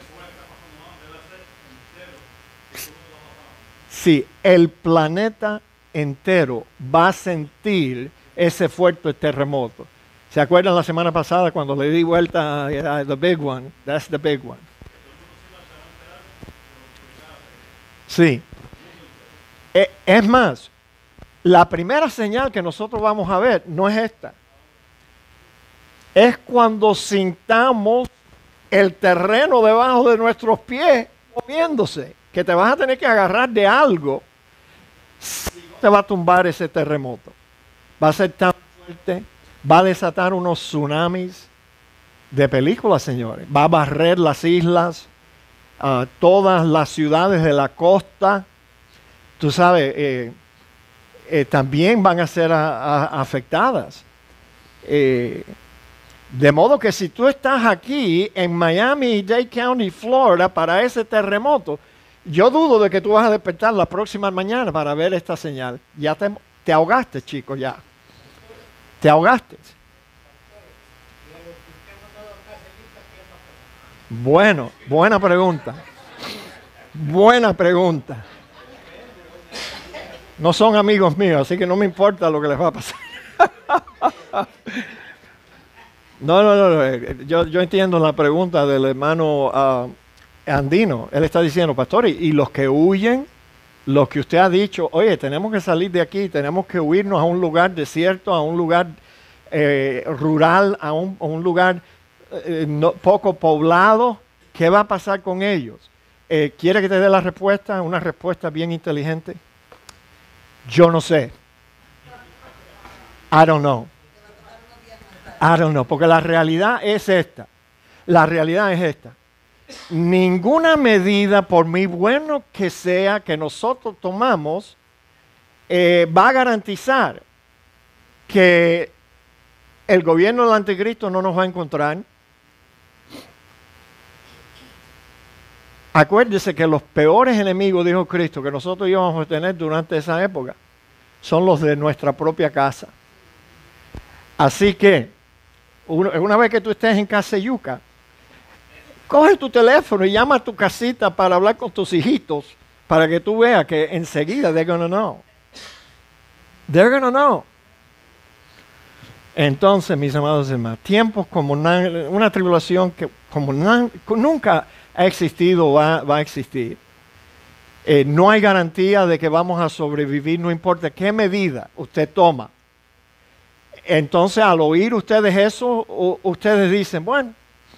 Sí, el planeta entero va a sentir ese fuerte terremoto. ¿Se acuerdan la semana pasada cuando le di vuelta a The Big One? That's the big one. Sí. Es más, la primera señal que nosotros vamos a ver no es esta. Es cuando sintamos el terreno debajo de nuestros pies moviéndose, que te vas a tener que agarrar de algo, te va a tumbar ese terremoto. Va a ser tan fuerte, va a desatar unos tsunamis de películas, señores. Va a barrer las islas, todas las ciudades de la costa. Tú sabes, también van a ser afectadas. De modo que si tú estás aquí en Miami, Dade County, Florida, para ese terremoto, yo dudo de que tú vas a despertar la próxima mañana para ver esta señal. Ya te ahogaste, chico, ya. Te ahogaste. Bueno, buena pregunta. Buena pregunta. No son amigos míos, así que no me importa lo que les va a pasar. No. Yo entiendo la pregunta del hermano andino. Él está diciendo, pastor, y los que huyen, los que usted ha dicho, oye, tenemos que salir de aquí, tenemos que huirnos a un lugar desierto, a un lugar rural, a un lugar poco poblado, ¿qué va a pasar con ellos? ¿Quiere que te dé la respuesta? Una respuesta bien inteligente. Yo no sé. I don't know. Porque la realidad es esta. La realidad es esta. Ninguna medida, por muy bueno que sea, que nosotros tomamos, va a garantizar que el gobierno del anticristo no nos va a encontrar. Acuérdese que los peores enemigos, dijo Cristo, que nosotros íbamos a tener durante esa época, son los de nuestra propia casa. Así que, una vez que tú estés en Caseyuca, coge tu teléfono y llama a tu casita para hablar con tus hijitos, para que tú veas que enseguida they're gonna know. They're going to know. Entonces, mis amados hermanos, tiempos como una tribulación que como nunca ha existido o va a existir. No hay garantía de que vamos a sobrevivir, no importa qué medida usted toma. Entonces, al oír ustedes eso, ustedes dicen, bueno,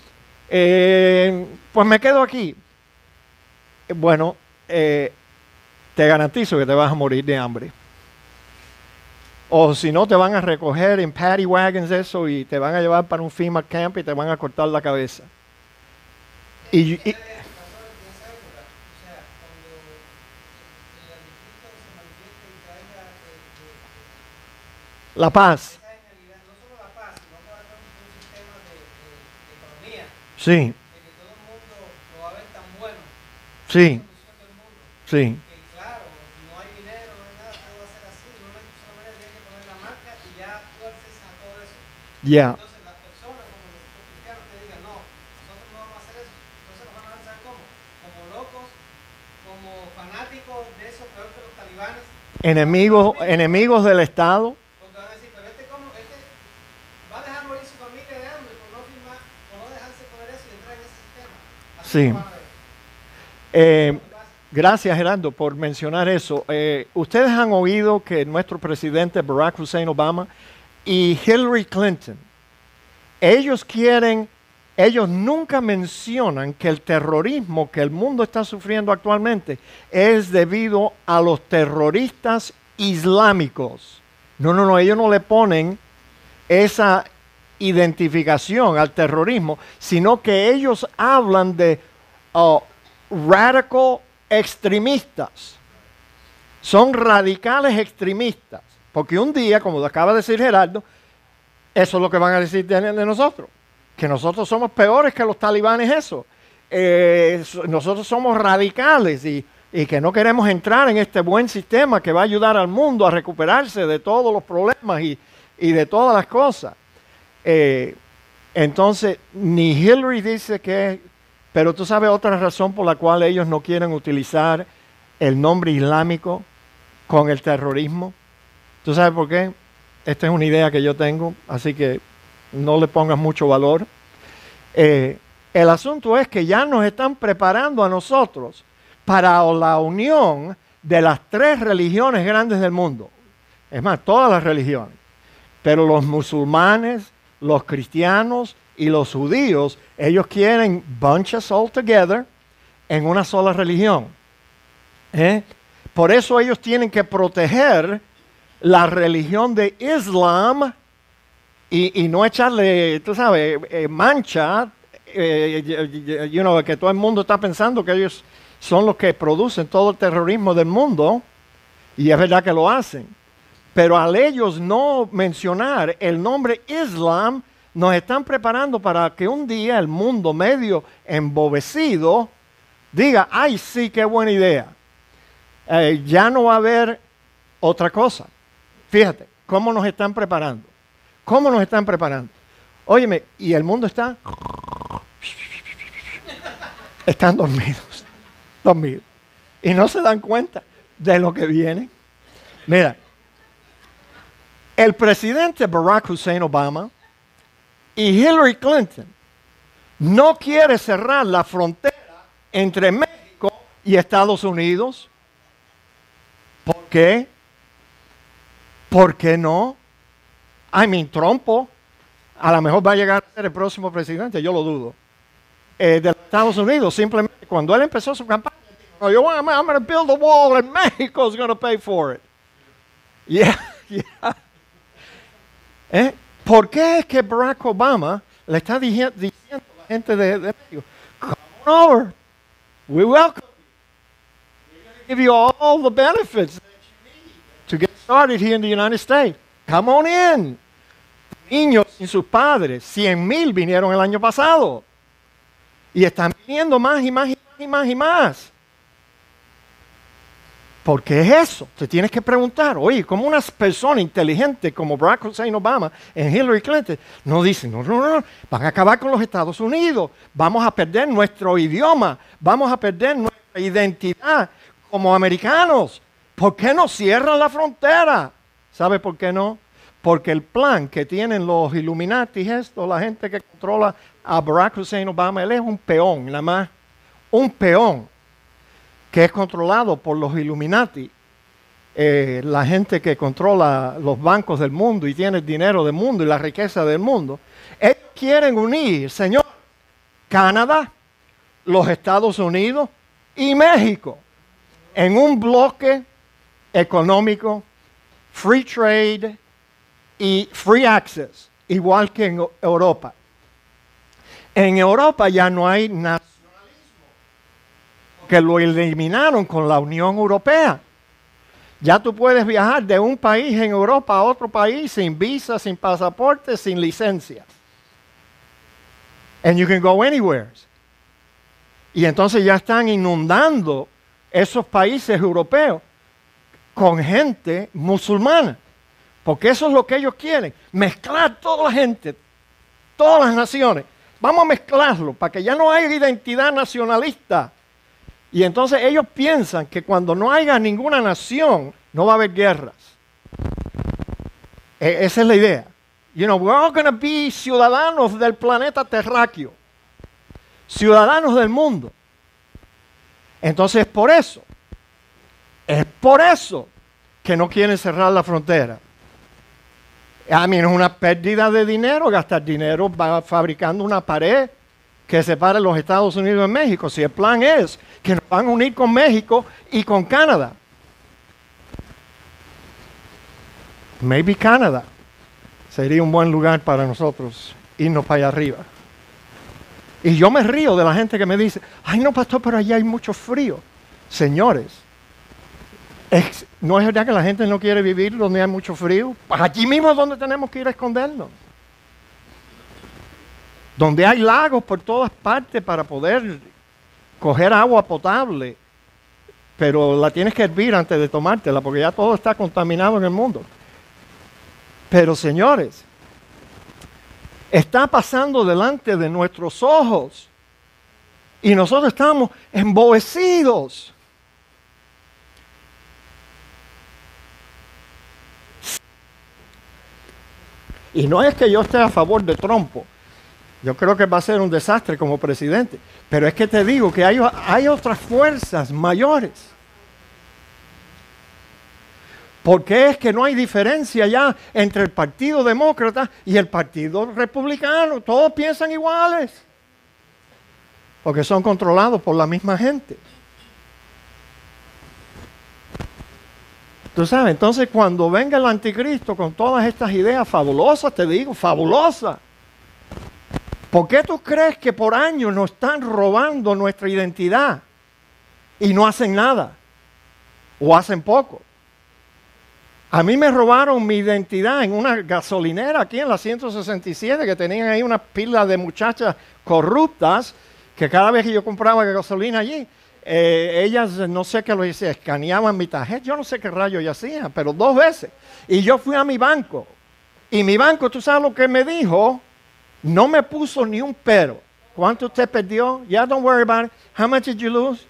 pues me quedo aquí. Bueno, te garantizo que te vas a morir de hambre. O si no, te van a recoger en paddy wagons eso y te van a llevar para un FEMA camp y te van a cortar la cabeza. La paz. Sí. Sí. Sí. Ya. Entonces las personas, como los cristianos, te digan, no, nosotros no vamos a hacer eso. Entonces nos van a ver, ¿saben cómo? Como locos, como fanáticos de eso, peor que los talibanes. Enemigos del Estado. Porque van a decir, pero ¿cómo? Va a dejar morir su familia de hambre por no firmar, por no dejarse poner eso y entrar en ese sistema. Así Sí. lo van a ver. Gracias, Gerardo, por mencionar eso. Ustedes han oído que nuestro presidente Barack Hussein Obama y Hillary Clinton, ellos nunca mencionan que el terrorismo que el mundo está sufriendo actualmente es debido a los terroristas islámicos. No, ellos no le ponen esa identificación al terrorismo, sino que ellos hablan de radical extremistas. Son radicales extremistas. Porque un día, como acaba de decir Gerardo, eso es lo que van a decir de nosotros. Que nosotros somos peores que los talibanes eso. Nosotros somos radicales y que no queremos entrar en este buen sistema que va a ayudar al mundo a recuperarse de todos los problemas y de todas las cosas. Entonces, ni Hillary dice que... Pero tú sabes otra razón por la cual ellos no quieren utilizar el nombre islámico con el terrorismo. ¿Tú sabes por qué? Esta es una idea que yo tengo, así que no le pongas mucho valor. El asunto es que ya nos están preparando a nosotros para la unión de las 3 religiones grandes del mundo. Es más, todas las religiones. Pero los musulmanes, los cristianos y los judíos, ellos quieren bunch us all together en una sola religión. Por eso ellos tienen que proteger la religión de Islam y no echarle, tú sabes, mancha, que todo el mundo está pensando que ellos son los que producen todo el terrorismo del mundo, y es verdad que lo hacen. Pero al ellos no mencionar el nombre Islam, nos están preparando para que un día el mundo medio embobecido diga, ay sí, qué buena idea. Ya no va a haber otra cosa. Fíjate, cómo nos están preparando. ¿Cómo nos están preparando? Óyeme, y el mundo está... Están dormidos. Y no se dan cuenta de lo que viene. Mira, el presidente Barack Hussein Obama y Hillary Clinton no quiere cerrar la frontera entre México y Estados Unidos. ¿Por qué? ¿Por qué no? Trump a lo mejor va a llegar a ser el próximo presidente, yo lo dudo, de los Estados Unidos. Simplemente cuando él empezó su campaña, dijo, I'm going to build a wall and Mexico is going to pay for it. Yeah. ¿Por qué es que Barack Obama le está diciendo a la gente de México, come on over, we welcome you. We're going to give you all the benefits that you need to get started here in the United States. Come on in. Niños sin sus padres, 100,000 vinieron el año pasado. Y están viniendo más y más y más y más y más. ¿Por qué es eso? Te tienes que preguntar, oye, ¿cómo una persona inteligente como Barack Hussein Obama y Hillary Clinton no dicen, no, van a acabar con los Estados Unidos, vamos a perder nuestro idioma, vamos a perder nuestra identidad como americanos? ¿Por qué no cierran la frontera? ¿Sabe por qué no? Porque el plan que tienen los Illuminati, la gente que controla a Barack Hussein Obama, él es un peón, nada más. Un peón que es controlado por los Illuminati. La gente que controla los bancos del mundo y tiene el dinero del mundo y la riqueza del mundo. Ellos quieren unir, señor, Canadá, los Estados Unidos y México en un bloque económico, free trade y free access, igual que en Europa. En Europa ya no hay nacionalismo, que lo eliminaron con la Unión Europea. Ya tú puedes viajar de un país en Europa a otro país sin visa, sin pasaporte, sin licencia. And you can go anywhere. Y entonces ya están inundando esos países europeos con gente musulmana. Porque eso es lo que ellos quieren. Mezclar toda la gente, todas las naciones. Vamos a mezclarlo para que ya no haya identidad nacionalista. Y entonces ellos piensan que cuando no haya ninguna nación, no va a haber guerras. Esa es la idea. You know, we're all going to be ciudadanos del planeta terráqueo. Ciudadanos del mundo. Entonces es por eso que no quieren cerrar la frontera. A mí no es una pérdida de dinero, gastar dinero va fabricando una pared que separe los Estados Unidos de México. Si el plan es que nos van a unir con México y con Canadá. Maybe Canadá sería un buen lugar para nosotros irnos para allá arriba. Y yo me río de la gente que me dice, ay no pastor, pero allá hay mucho frío. Señores, ¿no es verdad que la gente no quiere vivir donde hay mucho frío? Pues allí mismo es donde tenemos que ir a escondernos. Donde hay lagos por todas partes para poder coger agua potable, pero la tienes que hervir antes de tomártela, porque ya todo está contaminado en el mundo. Pero señores, está pasando delante de nuestros ojos y nosotros estamos embobecidos. Y no es que yo esté a favor de Trump. Yo creo que va a ser un desastre como presidente. Pero es que te digo que hay otras fuerzas mayores. ¿Por qué es que no hay diferencia ya entre el Partido Demócrata y el Partido Republicano? Todos piensan iguales. Porque son controlados por la misma gente. Tú sabes, entonces cuando venga el anticristo con todas estas ideas fabulosas, te digo, fabulosas. ¿Por qué tú crees que por años nos están robando nuestra identidad y no hacen nada? ¿O hacen poco? A mí me robaron mi identidad en una gasolinera aquí en la 167, que tenían ahí una pila de muchachas corruptas, que cada vez que yo compraba gasolina allí, ellas no sé qué lo hicieron, escaneaban mi tarjeta, yo no sé qué rayo ya hacían, pero 2 veces. Y yo fui a mi banco, y mi banco, ¿tú sabes lo que me dijo? No me puso ni un pero. ¿Cuánto usted perdió? Yeah, don't worry about it. How much did you lose?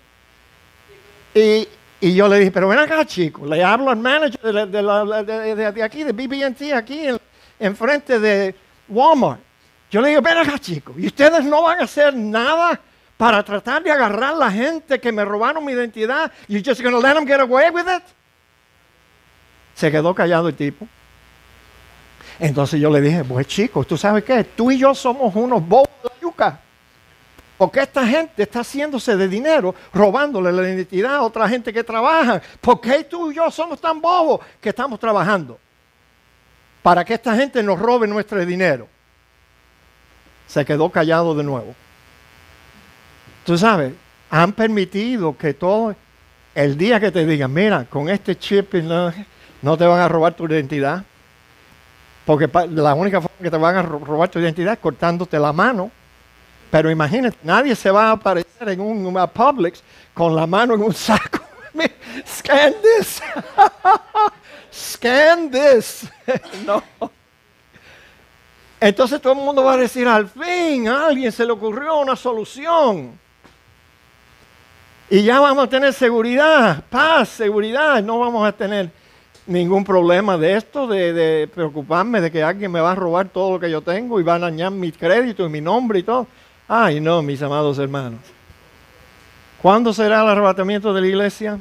Y yo le dije, pero ven acá, chico. Le hablo al manager de aquí, de BB&T, aquí enfrente de Walmart. Yo le digo, ven acá, chico. ¿Y ustedes no van a hacer nada para tratar de agarrar a la gente que me robaron mi identidad? You just gonna let them get away with it? Se quedó callado el tipo. Entonces yo le dije, pues chicos, ¿tú sabes qué? Tú y yo somos unos bobos de la yuca. Porque esta gente está haciéndose de dinero, robándole la identidad a otra gente que trabaja. ¿Por qué tú y yo somos tan bobos que estamos trabajando? Para que esta gente nos robe nuestro dinero. Se quedó callado de nuevo. Tú sabes, han permitido que todo, el día que te digan, mira, con este chip no te van a robar tu identidad. Porque la única forma que te van a robar tu identidad es cortándote la mano. Pero imagínate, nadie se va a aparecer en un Publix con la mano en un saco. Scan this. Scan this. No. Entonces todo el mundo va a decir, al fin a alguien se le ocurrió una solución. Y ya vamos a tener seguridad, paz, seguridad. No vamos a tener ningún problema de esto, de preocuparme de que alguien me va a robar todo lo que yo tengo y va a dañar mi crédito y mi nombre y todo. Ay, no, mis amados hermanos. ¿Cuándo será el arrebatamiento de la iglesia?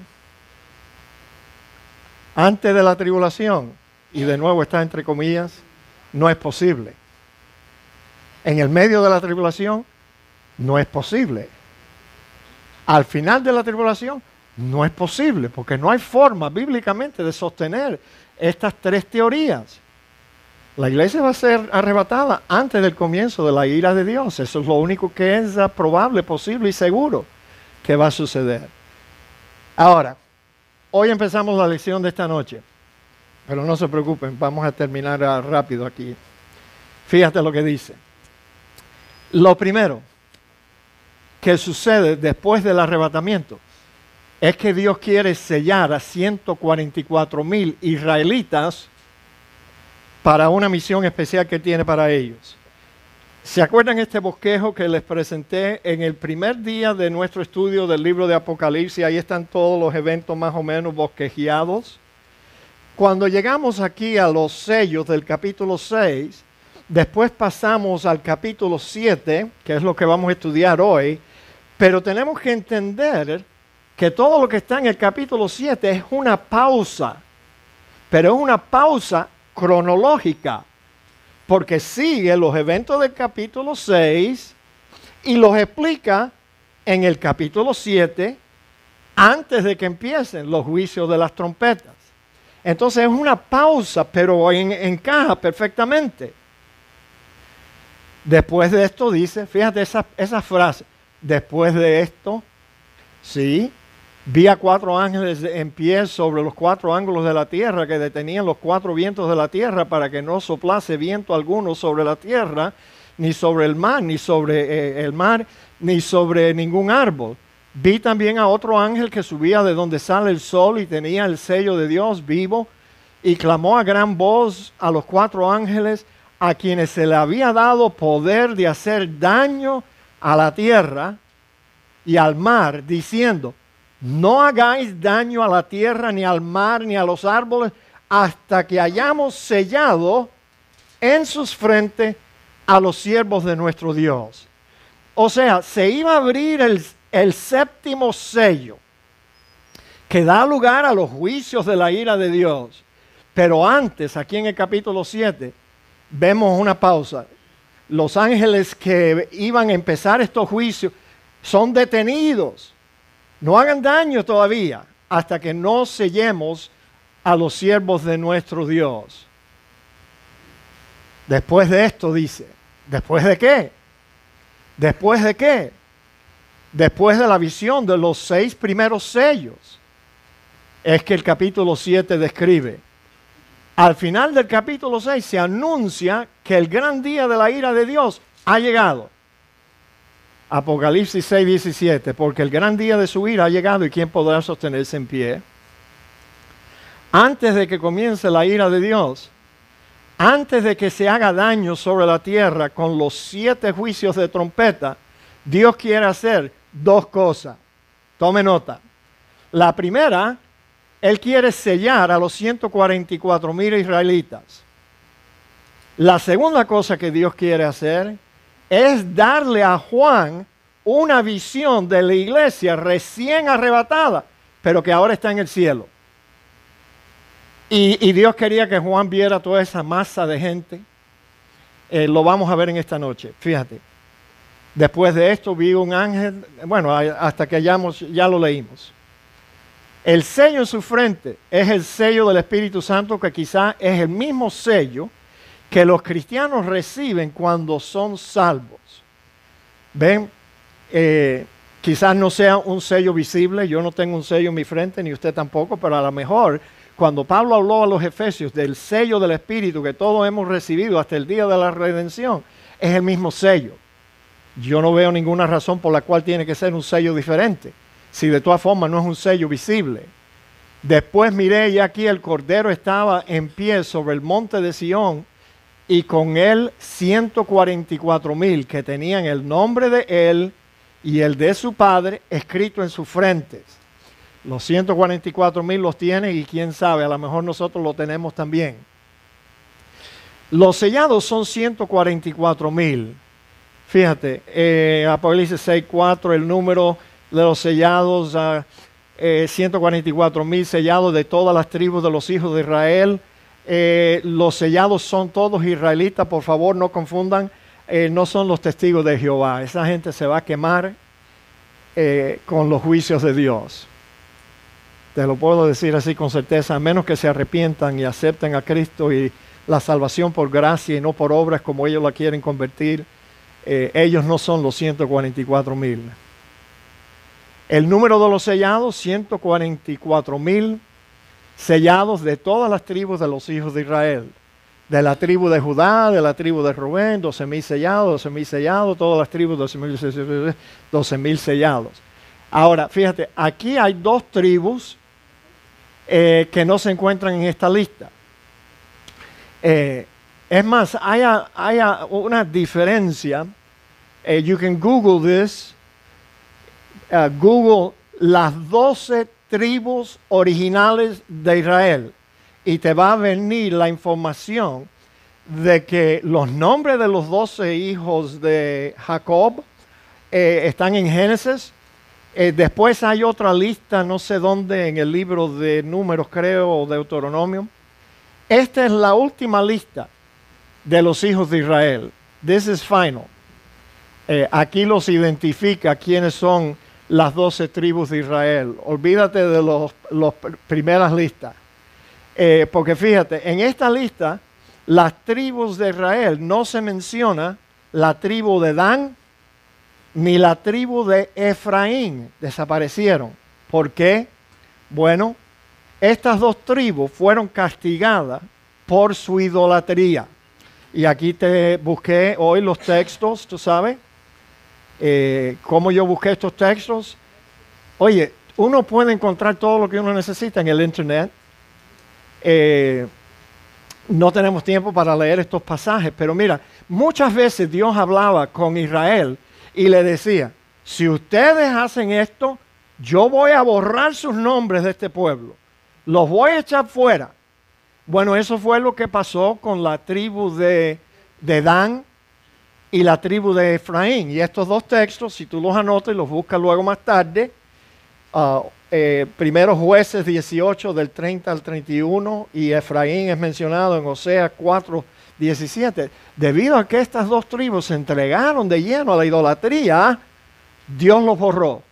Antes de la tribulación. Y de nuevo está entre comillas, no es posible. En el medio de la tribulación, no es posible. Al final de la tribulación, no es posible, porque no hay forma bíblicamente de sostener estas tres teorías. La iglesia va a ser arrebatada antes del comienzo de la ira de Dios. Eso es lo único que es probable, posible y seguro que va a suceder. Ahora, hoy empezamos la lección de esta noche, pero no se preocupen, vamos a terminar rápido aquí. Fíjate lo que dice. Lo primero que sucede después del arrebatamiento es que Dios quiere sellar a 144,000 israelitas para una misión especial que tiene para ellos. ¿Se acuerdan este bosquejo que les presenté en el primer día de nuestro estudio del libro de Apocalipsis? Ahí están todos los eventos más o menos bosquejeados. Cuando llegamos aquí a los sellos del capítulo 6, después pasamos al capítulo 7, que es lo que vamos a estudiar hoy, pero tenemos que entender que todo lo que está en el capítulo 7 es una pausa, pero es una pausa cronológica, porque sigue los eventos del capítulo 6 y los explica en el capítulo 7 antes de que empiecen los juicios de las trompetas. Entonces es una pausa, pero encaja perfectamente. Después de esto dice, fíjate esa frase, después de esto, sí, vi a 4 ángeles en pie sobre los 4 ángulos de la tierra que detenían los 4 vientos de la tierra para que no soplase viento alguno sobre la tierra, ni sobre el mar, ni sobre ningún árbol. Vi también a otro ángel que subía de donde sale el sol y tenía el sello de Dios vivo y clamó a gran voz a los 4 ángeles a quienes se le había dado poder de hacer daño a la tierra y al mar, diciendo: no hagáis daño a la tierra, ni al mar, ni a los árboles, hasta que hayamos sellado en sus frentes a los siervos de nuestro Dios. O sea, se iba a abrir el séptimo sello, que da lugar a los juicios de la ira de Dios. Pero antes, aquí en el capítulo 7, vemos una pausa. Los ángeles que iban a empezar estos juicios son detenidos. No hagan daño todavía hasta que no sellemos a los siervos de nuestro Dios. Después de esto dice, ¿después de qué? ¿Después de qué? Después de la visión de los 6 primeros sellos, es que el capítulo 7 describe. Al final del capítulo 6 se anuncia que el gran día de la ira de Dios ha llegado. Apocalipsis 6:17, porque el gran día de su ira ha llegado y ¿quién podrá sostenerse en pie? Antes de que comience la ira de Dios, antes de que se haga daño sobre la tierra con los 7 juicios de trompeta, Dios quiere hacer 2 cosas. Tome nota. La primera, Él quiere sellar a los 144,000 israelitas. La segunda cosa que Dios quiere hacer es darle a Juan una visión de la iglesia recién arrebatada, pero que ahora está en el cielo. Y Dios quería que Juan viera toda esa masa de gente. Lo vamos a ver en esta noche, fíjate. Después de esto vi un ángel, bueno, hasta que ya lo leímos. El sello en su frente es el sello del Espíritu Santo, que quizá es el mismo sello que los cristianos reciben cuando son salvos. ¿Ven? Quizás no sea un sello visible, yo no tengo un sello en mi frente, ni usted tampoco, pero a lo mejor cuando Pablo habló a los Efesios del sello del Espíritu que todos hemos recibido hasta el día de la redención, es el mismo sello. Yo no veo ninguna razón por la cual tiene que ser un sello diferente, si de todas formas no es un sello visible. Después miré y aquí el Cordero estaba en pie sobre el monte de Sión y con él 144,000 que tenían el nombre de él y el de su Padre escrito en sus frentes. Los 144,000 los tienen y quién sabe, a lo mejor nosotros lo tenemos también. Los sellados son 144,000. Fíjate, Apocalipsis 6:4, el número de los sellados, 144,000 sellados de todas las tribus de los hijos de Israel. Los sellados son todos israelitas, por favor no confundan, no son los testigos de Jehová. Esa gente se va a quemar con los juicios de Dios. Te lo puedo decir así con certeza, a menos que se arrepientan y acepten a Cristo y la salvación por gracia y no por obras como ellos la quieren convertir. Ellos no son los 144,000. El número de los sellados, 144,000 sellados de todas las tribus de los hijos de Israel. De la tribu de Judá, de la tribu de Rubén, 12,000 sellados, 12,000 sellados, todas las tribus, 12,000 sellados. Ahora, fíjate, aquí hay dos tribus que no se encuentran en esta lista. Es más, hay una diferencia. You can Google this. Google las 12 tribus originales de Israel y te va a venir la información de que los nombres de los 12 hijos de Jacob están en Génesis. Después hay otra lista, no sé dónde, en el libro de Números, creo, o Deuteronomio. Esta es la última lista de los hijos de Israel. This is final. Aquí los identifica quiénes son las 12 tribus de Israel. Olvídate de las primeras listas. Porque fíjate, en esta lista, las tribus de Israel no se menciona la tribu de Dan ni la tribu de Efraín. Desaparecieron. ¿Por qué? Bueno, estas dos tribus fueron castigadas por su idolatría. Y aquí te busqué hoy los textos, tú sabes. ¿Cómo yo busqué estos textos? Oye, uno puede encontrar todo lo que uno necesita en el internet. No tenemos tiempo para leer estos pasajes, pero mira, muchas veces Dios hablaba con Israel y le decía, si ustedes hacen esto, yo voy a borrar sus nombres de este pueblo. Los voy a echar fuera. Bueno, eso fue lo que pasó con la tribu de Dan y la tribu de Efraín. Y estos dos textos, si tú los anotas y los buscas luego más tarde, primero Jueces 18 del 30 al 31 y Efraín es mencionado en Oseas 4, 17. Debido a que estas dos tribus se entregaron de lleno a la idolatría, Dios los borró.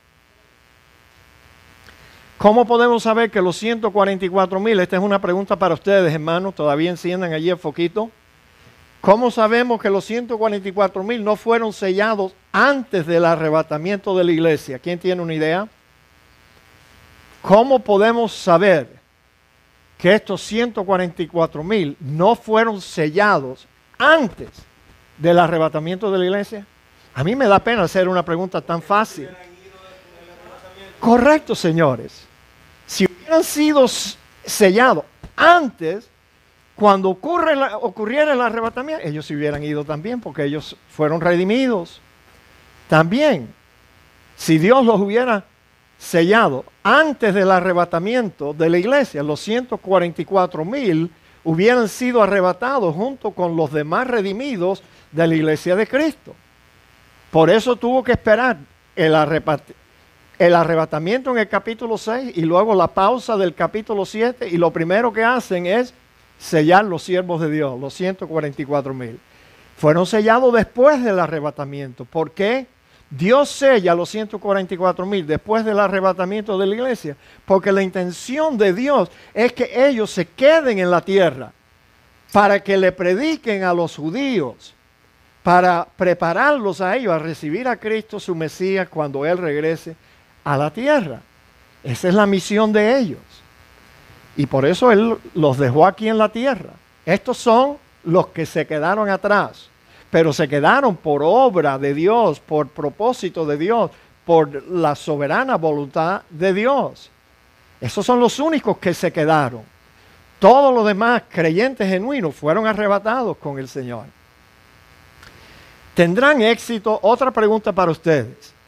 ¿Cómo podemos saber que los 144,000, esta es una pregunta para ustedes, hermanos, todavía enciendan allí el foquito? ¿Cómo sabemos que los 144,000 no fueron sellados antes del arrebatamiento de la iglesia? ¿Quién tiene una idea? ¿Cómo podemos saber que estos 144,000 no fueron sellados antes del arrebatamiento de la iglesia? A mí me da pena hacer una pregunta tan fácil. Correcto, señores. Si hubieran sido sellados antes, cuando ocurriera el arrebatamiento, ellos se hubieran ido también, porque ellos fueron redimidos. También, si Dios los hubiera sellado antes del arrebatamiento de la iglesia, los 144,000 hubieran sido arrebatados junto con los demás redimidos de la iglesia de Cristo. Por eso tuvo que esperar el arrebatamiento en el capítulo 6 y luego la pausa del capítulo 7, y lo primero que hacen es sellar los siervos de Dios, los 144,000. Fueron sellados después del arrebatamiento. ¿Por qué? Dios sella los 144,000 después del arrebatamiento de la iglesia, porque la intención de Dios es que ellos se queden en la tierra para que le prediquen a los judíos, para prepararlos a ellos a recibir a Cristo su Mesías cuando Él regrese a la tierra. Esa es la misión de ellos. Y por eso Él los dejó aquí en la tierra. Estos son los que se quedaron atrás, pero se quedaron por obra de Dios, por propósito de Dios, por la soberana voluntad de Dios. Esos son los únicos que se quedaron. Todos los demás creyentes genuinos fueron arrebatados con el Señor. ¿Tendrán éxito? Otra pregunta para ustedes.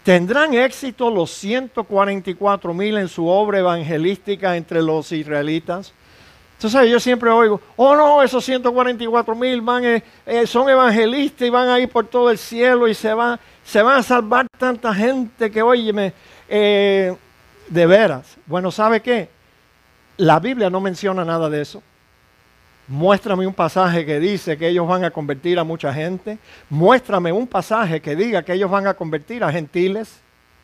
¿Tendrán éxito los 144,000 en su obra evangelística entre los israelitas? Entonces yo siempre oigo, oh no, esos 144,000 son evangelistas y van a ir por todo el cielo y se van a salvar tanta gente que, óyeme, de veras. Bueno, ¿sabe qué? La Biblia no menciona nada de eso. Muéstrame un pasaje que dice que ellos van a convertir a mucha gente. Muéstrame un pasaje que diga que ellos van a convertir a gentiles.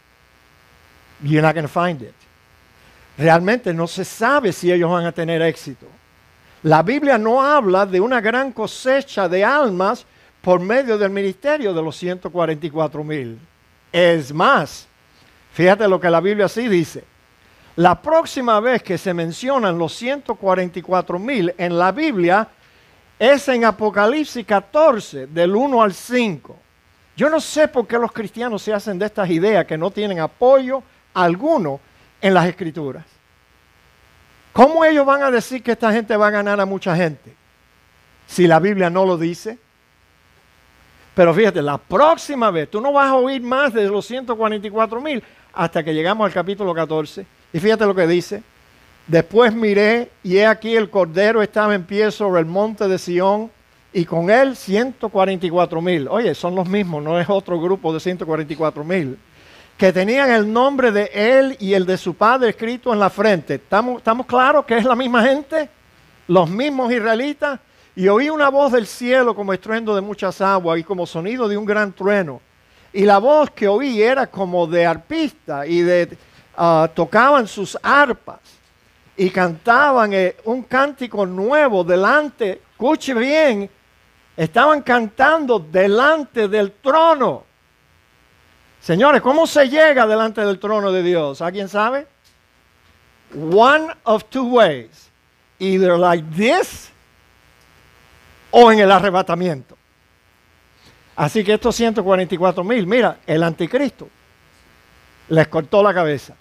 You're not going to find it. Realmente no se sabe si ellos van a tener éxito. La Biblia no habla de una gran cosecha de almas por medio del ministerio de los 144,000. Es más, fíjate lo que la Biblia sí dice. La próxima vez que se mencionan los 144,000 en la Biblia es en Apocalipsis 14, del 1 al 5. Yo no sé por qué los cristianos se hacen de estas ideas que no tienen apoyo alguno en las Escrituras. ¿Cómo ellos van a decir que esta gente va a ganar a mucha gente si la Biblia no lo dice? Pero fíjate, la próxima vez tú no vas a oír más de los 144,000 hasta que llegamos al capítulo 14. Y fíjate lo que dice. Después miré y he aquí el Cordero estaba en pie sobre el monte de Sión y con él 144,000. Oye, son los mismos, no es otro grupo de 144,000. Que tenían el nombre de él y el de su padre escrito en la frente. ¿Estamos claros que es la misma gente? Los mismos israelitas. Y oí una voz del cielo como estruendo de muchas aguas y como sonido de un gran trueno. Y la voz que oí era como de arpista y tocaban sus arpas y cantaban un cántico nuevo delante, escuche bien, estaban cantando delante del trono. Señores, ¿cómo se llega delante del trono de Dios? ¿Alguien sabe? One of two ways. Either like this o en el arrebatamiento. Así que estos 144,000, mira, el anticristo les cortó la cabeza.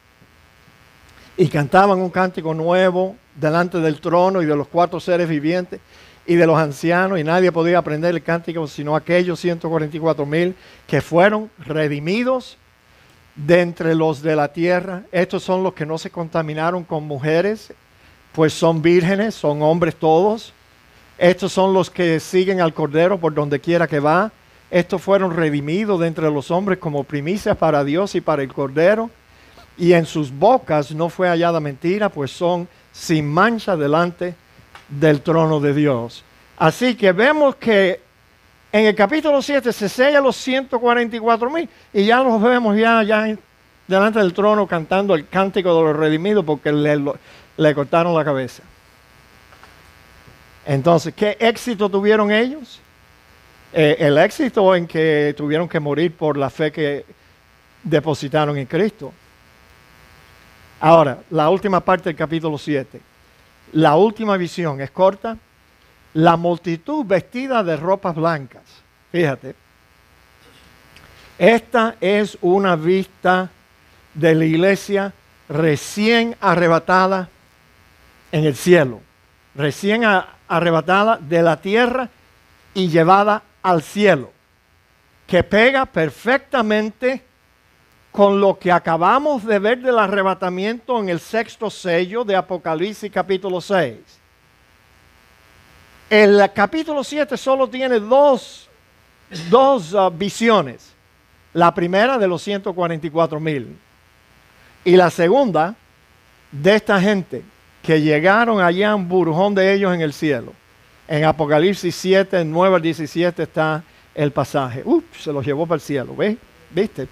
Y cantaban un cántico nuevo delante del trono y de los 4 seres vivientes y de los ancianos, y nadie podía aprender el cántico sino aquellos 144,000 que fueron redimidos de entre los de la tierra. Estos son los que no se contaminaron con mujeres, pues son vírgenes, son hombres todos. Estos son los que siguen al Cordero por donde quiera que va. Estos fueron redimidos de entre los hombres como primicias para Dios y para el Cordero. Y en sus bocas no fue hallada mentira, pues son sin mancha delante del trono de Dios. Así que vemos que en el capítulo 7 se sella los 144,000 y ya los vemos ya delante del trono cantando el cántico de los redimidos porque le cortaron la cabeza. Entonces, ¿qué éxito tuvieron ellos? El éxito en que tuvieron que morir por la fe que depositaron en Cristo. Ahora, la última parte del capítulo 7. La última visión es corta. La multitud vestida de ropas blancas. Fíjate. Esta es una vista de la iglesia recién arrebatada en el cielo. Recién arrebatada de la tierra y llevada al cielo. Que pega perfectamente con lo que acabamos de ver del arrebatamiento en el 6º sello de Apocalipsis capítulo 6. El capítulo 7 solo tiene dos visiones. La primera de los 144,000 y la segunda de esta gente que llegaron allá a un burjón de ellos en el cielo. En Apocalipsis 7, 9 al 17 está el pasaje. Se los llevó para el cielo, ¿viste?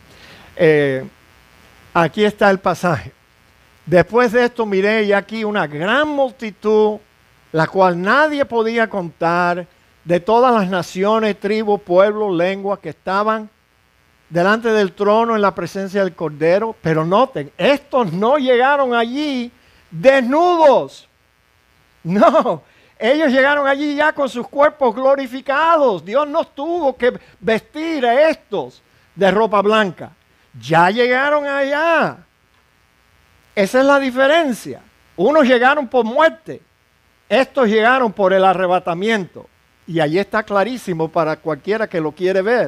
Aquí está el pasaje. Después de esto miré y aquí una gran multitud, la cual nadie podía contar, de todas las naciones, tribus, pueblos, lenguas que estaban delante del trono en la presencia del Cordero. Pero noten, estos no llegaron allí desnudos. No, ellos llegaron allí ya con sus cuerpos glorificados. Dios no tuvo que vestir a estos de ropa blanca. Ya llegaron allá. Esa es la diferencia. Unos llegaron por muerte. Estos llegaron por el arrebatamiento. Y allí está clarísimo para cualquiera que lo quiere ver.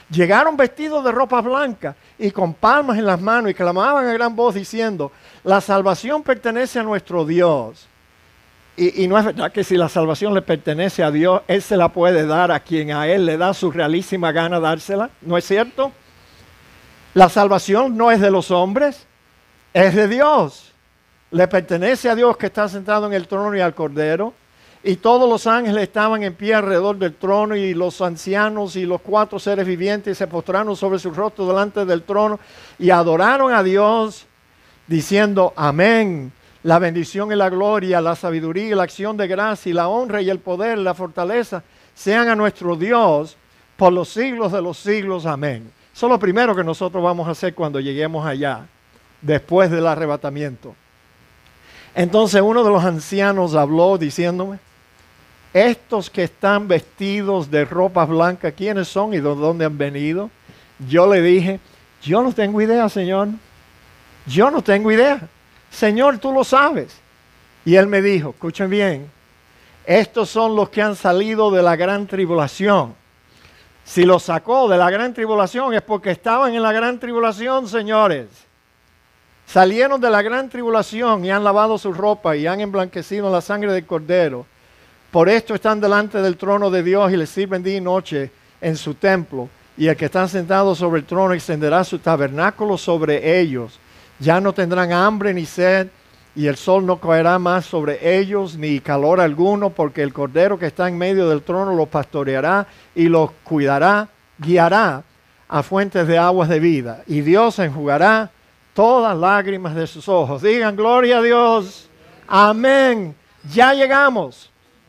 Llegaron vestidos de ropas blancas y con palmas en las manos y clamaban a gran voz diciendo, la salvación pertenece a nuestro Dios. Y no es verdad que si la salvación le pertenece a Dios, Él se la puede dar a quien a Él le da su realísima gana dársela. ¿No es cierto? La salvación no es de los hombres, es de Dios. Le pertenece a Dios que está sentado en el trono y al Cordero. Y todos los ángeles estaban en pie alrededor del trono y los ancianos y los 4 seres vivientes se postraron sobre su rostro delante del trono y adoraron a Dios diciendo amén. La bendición y la gloria, la sabiduría y la acción de gracia y la honra y el poder, la fortaleza sean a nuestro Dios por los siglos de los siglos. Amén. Eso es lo primero que nosotros vamos a hacer cuando lleguemos allá, después del arrebatamiento. Entonces uno de los ancianos habló diciéndome, estos que están vestidos de ropas blancas, ¿quiénes son y de dónde han venido? Yo le dije, yo no tengo idea, Señor. Yo no tengo idea. Señor, tú lo sabes. Y él me dijo, escuchen bien, estos son los que han salido de la gran tribulación. Si los sacó de la gran tribulación es porque estaban en la gran tribulación, señores. Salieron de la gran tribulación y han lavado su ropa y han emblanquecido la sangre del Cordero. Por esto están delante del trono de Dios y le sirven día y noche en su templo. Y el que está sentado sobre el trono extenderá su tabernáculo sobre ellos. Ya no tendrán hambre ni sed, y el sol no caerá más sobre ellos, ni calor alguno, porque el Cordero que está en medio del trono los pastoreará y los cuidará, guiará a fuentes de aguas de vida. Y Dios enjugará todas lágrimas de sus ojos. Digan, gloria a Dios. Amén. Ya llegamos.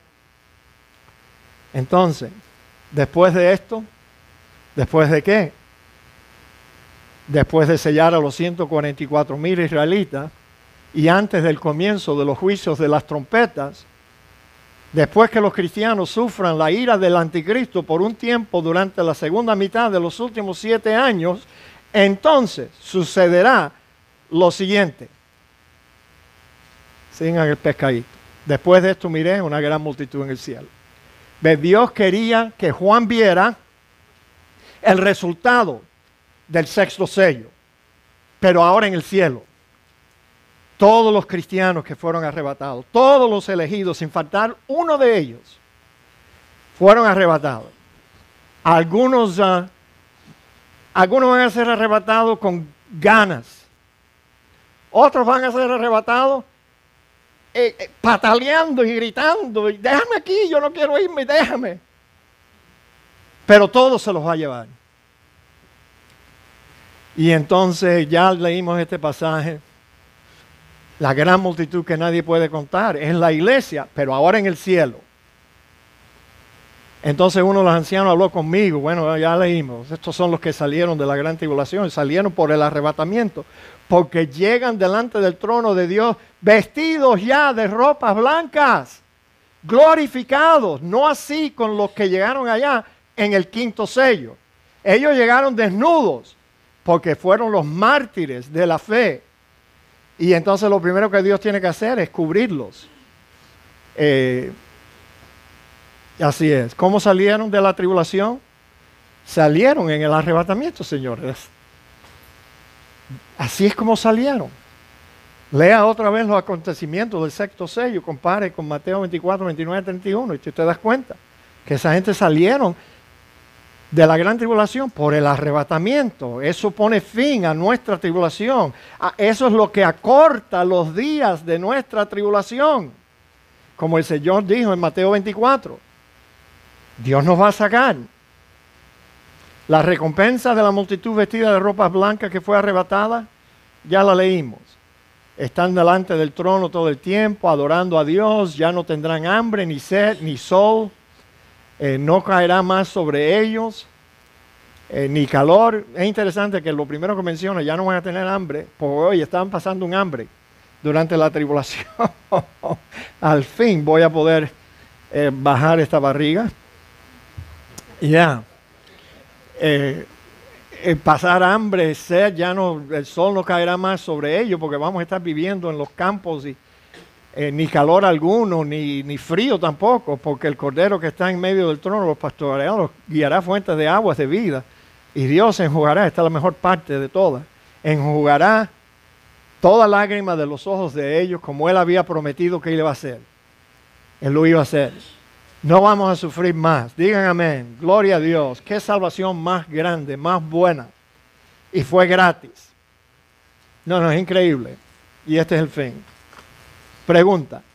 Entonces, después de esto, ¿después de qué? Después de sellar a los 144,000 israelitas y antes del comienzo de los juicios de las trompetas, después que los cristianos sufran la ira del anticristo por un tiempo durante la segunda mitad de los últimos 7 años, entonces sucederá lo siguiente. Sigan el pescadito. Después de esto miré una gran multitud en el cielo. Dios quería que Juan viera el resultado del 6º sello, pero ahora en el cielo. Todos los cristianos que fueron arrebatados, todos los elegidos, sin faltar uno de ellos, fueron arrebatados. Algunos van a ser arrebatados con ganas. Otros van a ser arrebatados pataleando y gritando, déjame aquí, yo no quiero irme, déjame. Pero todos se los va a llevar. Y entonces ya leímos este pasaje. La gran multitud que nadie puede contar es la iglesia, pero ahora en el cielo. Entonces uno de los ancianos habló conmigo. Bueno, ya leímos. Estos son los que salieron de la gran tribulación. Salieron por el arrebatamiento. Porque llegan delante del trono de Dios vestidos ya de ropas blancas. Glorificados. No así con los que llegaron allá en el 5º sello. Ellos llegaron desnudos. Porque fueron los mártires de la fe. Y entonces lo primero que Dios tiene que hacer es cubrirlos. Así es. ¿Cómo salieron de la tribulación? Salieron en el arrebatamiento, señores. Así es como salieron. Lea otra vez los acontecimientos del 6º sello. Compare con Mateo 24, 29, 31. Y te das cuenta que esa gente salieron de la gran tribulación por el arrebatamiento. Eso pone fin a nuestra tribulación. Eso es lo que acorta los días de nuestra tribulación. Como el Señor dijo en Mateo 24. Dios nos va a sacar. La recompensa de la multitud vestida de ropas blancas que fue arrebatada, ya la leímos. Están delante del trono todo el tiempo, adorando a Dios. Ya no tendrán hambre, ni sed, ni sol. No caerá más sobre ellos, ni calor. Es interesante que lo primero que menciona, ya no van a tener hambre, porque hoy estaban pasando un hambre durante la tribulación. Al fin voy a poder bajar esta barriga. Ya. Pasar hambre, sed, ya no, el sol no caerá más sobre ellos, porque vamos a estar viviendo en los campos y ni calor alguno, ni frío tampoco, porque el Cordero que está en medio del trono los pastoreará, los guiará fuentes de aguas de vida. Y Dios enjugará, esta es la mejor parte de todas, enjugará toda lágrima de los ojos de ellos, como Él había prometido que Él iba a hacer. Él lo iba a hacer. No vamos a sufrir más. Digan amén. Gloria a Dios. Qué salvación más grande, más buena. Y fue gratis. No, es increíble. Y este es el fin. Pregunta.